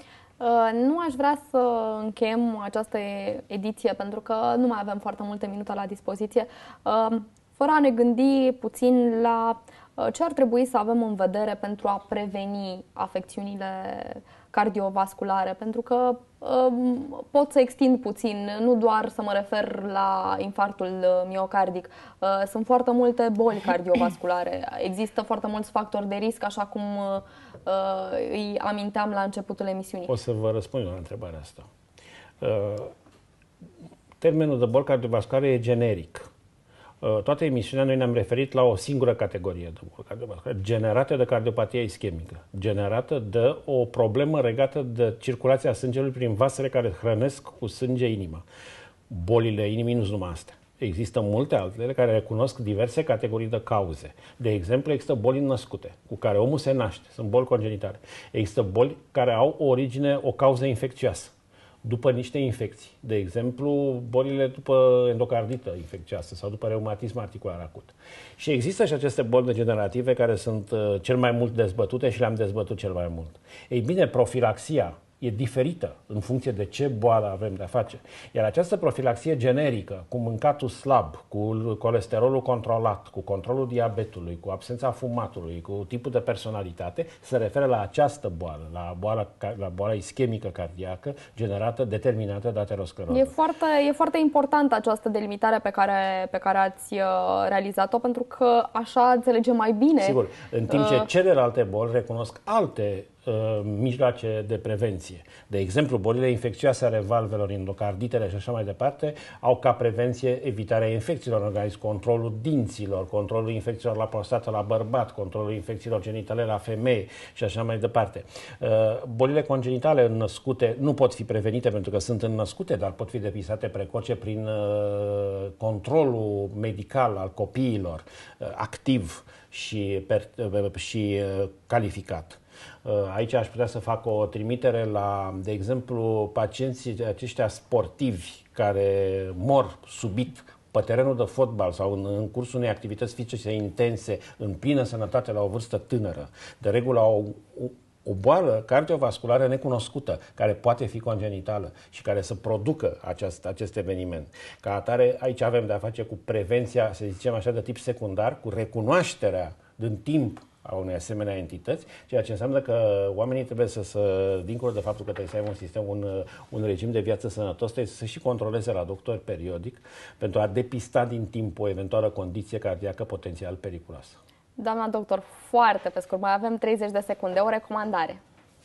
Nu aș vrea să încheiem această ediție, pentru că nu mai avem foarte multe minute la dispoziție, fără a ne gândi puțin la ce ar trebui să avem în vedere pentru a preveni afecțiunile cardiovasculare, pentru că um, pot să extind puțin, nu doar să mă refer la infarctul miocardic. Uh, sunt foarte multe boli cardiovasculare, există foarte mulți factori de risc, așa cum uh, îi aminteam la începutul emisiunii. O să vă răspund la întrebarea asta. Uh, termenul de boli cardiovasculare e generic. Toată emisiunea noi ne-am referit la o singură categorie de boli cardiovasculare, generată de cardiopatie ischemică, generată de o problemă legată de circulația sângelui prin vasele care hrănesc cu sânge inima. Bolile inimii nu sunt numai astea. Există multe altele care recunosc diverse categorii de cauze. De exemplu, există boli născute, cu care omul se naște, sunt boli congenitale. Există boli care au o origine, o cauză infecțioasă, după niște infecții. De exemplu, bolile după endocardită infecțioasă sau după reumatism articular acut. Și există și aceste boli degenerative care sunt uh, cel mai mult dezbătute și le-am dezbătut cel mai mult. Ei bine, profilaxia e diferită în funcție de ce boală avem de-a face. Iar această profilaxie generică, cu mâncatul slab, cu colesterolul controlat, cu controlul diabetului, cu absența fumatului, cu tipul de personalitate, se referă la această boală, la boala, la boala ischemică cardiacă generată, determinată de ateroscleroză. E foarte, e foarte importantă această delimitare pe care, pe care ați realizat-o, pentru că așa înțelegem mai bine. Sigur, în timp ce celelalte boli recunosc alte mijloace de prevenție. De exemplu, bolile infecțioase ale valvelor, endocarditele și așa mai departe, au ca prevenție evitarea infecțiilor în organism, controlul dinților, controlul infecțiilor la prostată la bărbat, controlul infecțiilor genitale la femeie și așa mai departe. Bolile congenitale născute nu pot fi prevenite pentru că sunt înnăscute, dar pot fi depistate precoce prin controlul medical al copiilor, activ și, și calificat. Aici aș putea să fac o trimitere la, de exemplu, pacienții aceștia sportivi care mor subit pe terenul de fotbal sau în, în cursul unei activități fizice intense, în plină sănătate, la o vârstă tânără. De regulă au o, o boală cardiovasculară necunoscută, care poate fi congenitală și care să producă acest, acest eveniment. Ca atare, aici avem de a face cu prevenția, să zicem așa, de tip secundar, cu recunoașterea din timp a unei asemenea entități, ceea ce înseamnă că oamenii trebuie să, să dincolo de faptul că trebuie să aibă un sistem, un, un regim de viață sănătos, trebuie să și controleze la doctor periodic pentru a depista din timp o eventuală condiție cardiacă potențial periculoasă. Doamna doctor, foarte pe scurt, mai avem treizeci de secunde, o recomandare.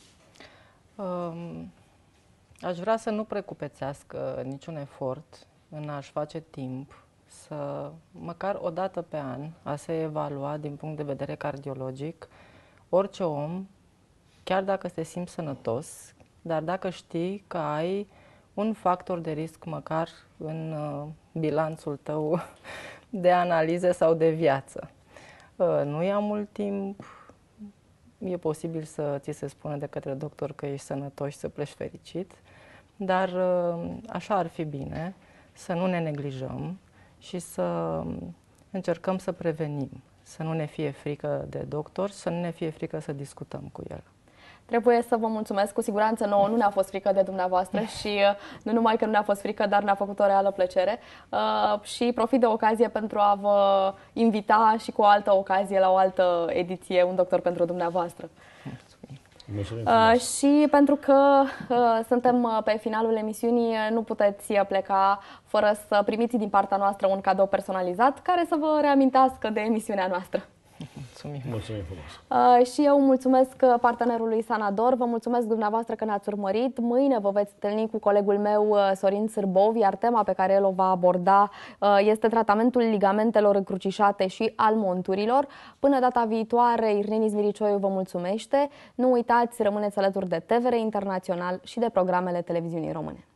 Um, aș vrea să nu precupețească niciun efort în a-și face timp să, măcar o dată pe an, a se evalua din punct de vedere cardiologic orice om, chiar dacă te simți sănătos, dar dacă știi că ai un factor de risc măcar în uh, bilanțul tău de analize sau de viață. Uh, nu ia mult timp, e posibil să ți se spună de către doctor că ești sănătos și să pleci fericit, dar uh, așa ar fi bine să nu ne neglijăm și să încercăm să prevenim, să nu ne fie frică de doctor, să nu ne fie frică să discutăm cu el. Trebuie să vă mulțumesc, cu siguranță nouă nu ne-a fost frică de dumneavoastră și nu numai că nu ne-a fost frică, dar ne-a făcut o reală plăcere. Uh, și profit de ocazie pentru a vă invita și cu o altă ocazie la o altă ediție, Un doctor pentru dumneavoastră. Uh, și pentru că uh, suntem pe finalul emisiunii, nu puteți pleca fără să primiți din partea noastră un cadou personalizat care să vă reamintească de emisiunea noastră. Mulțumim. Mulțumim frumos. Uh, și eu mulțumesc partenerului Sanador, vă mulțumesc dumneavoastră că ne-ați urmărit. Mâine vă veți întâlni cu colegul meu Sorin Sârbov, iar tema pe care el o va aborda uh, este tratamentul ligamentelor încrucișate și al monturilor. Până data viitoare, Irneni Zmiricioiu vă mulțumește. Nu uitați, rămâneți alături de T V R Internațional și de programele televiziunii române.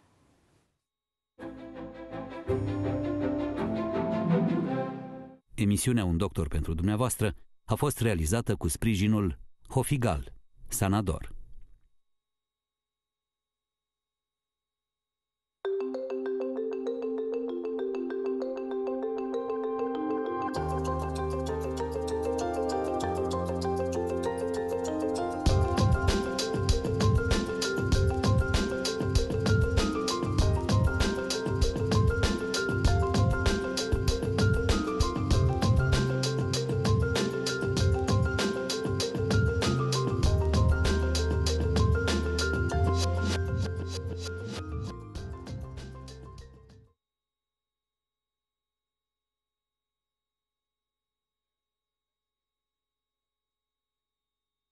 Emisiunea Un doctor pentru dumneavoastră a fost realizată cu sprijinul Hofigal, Sanador.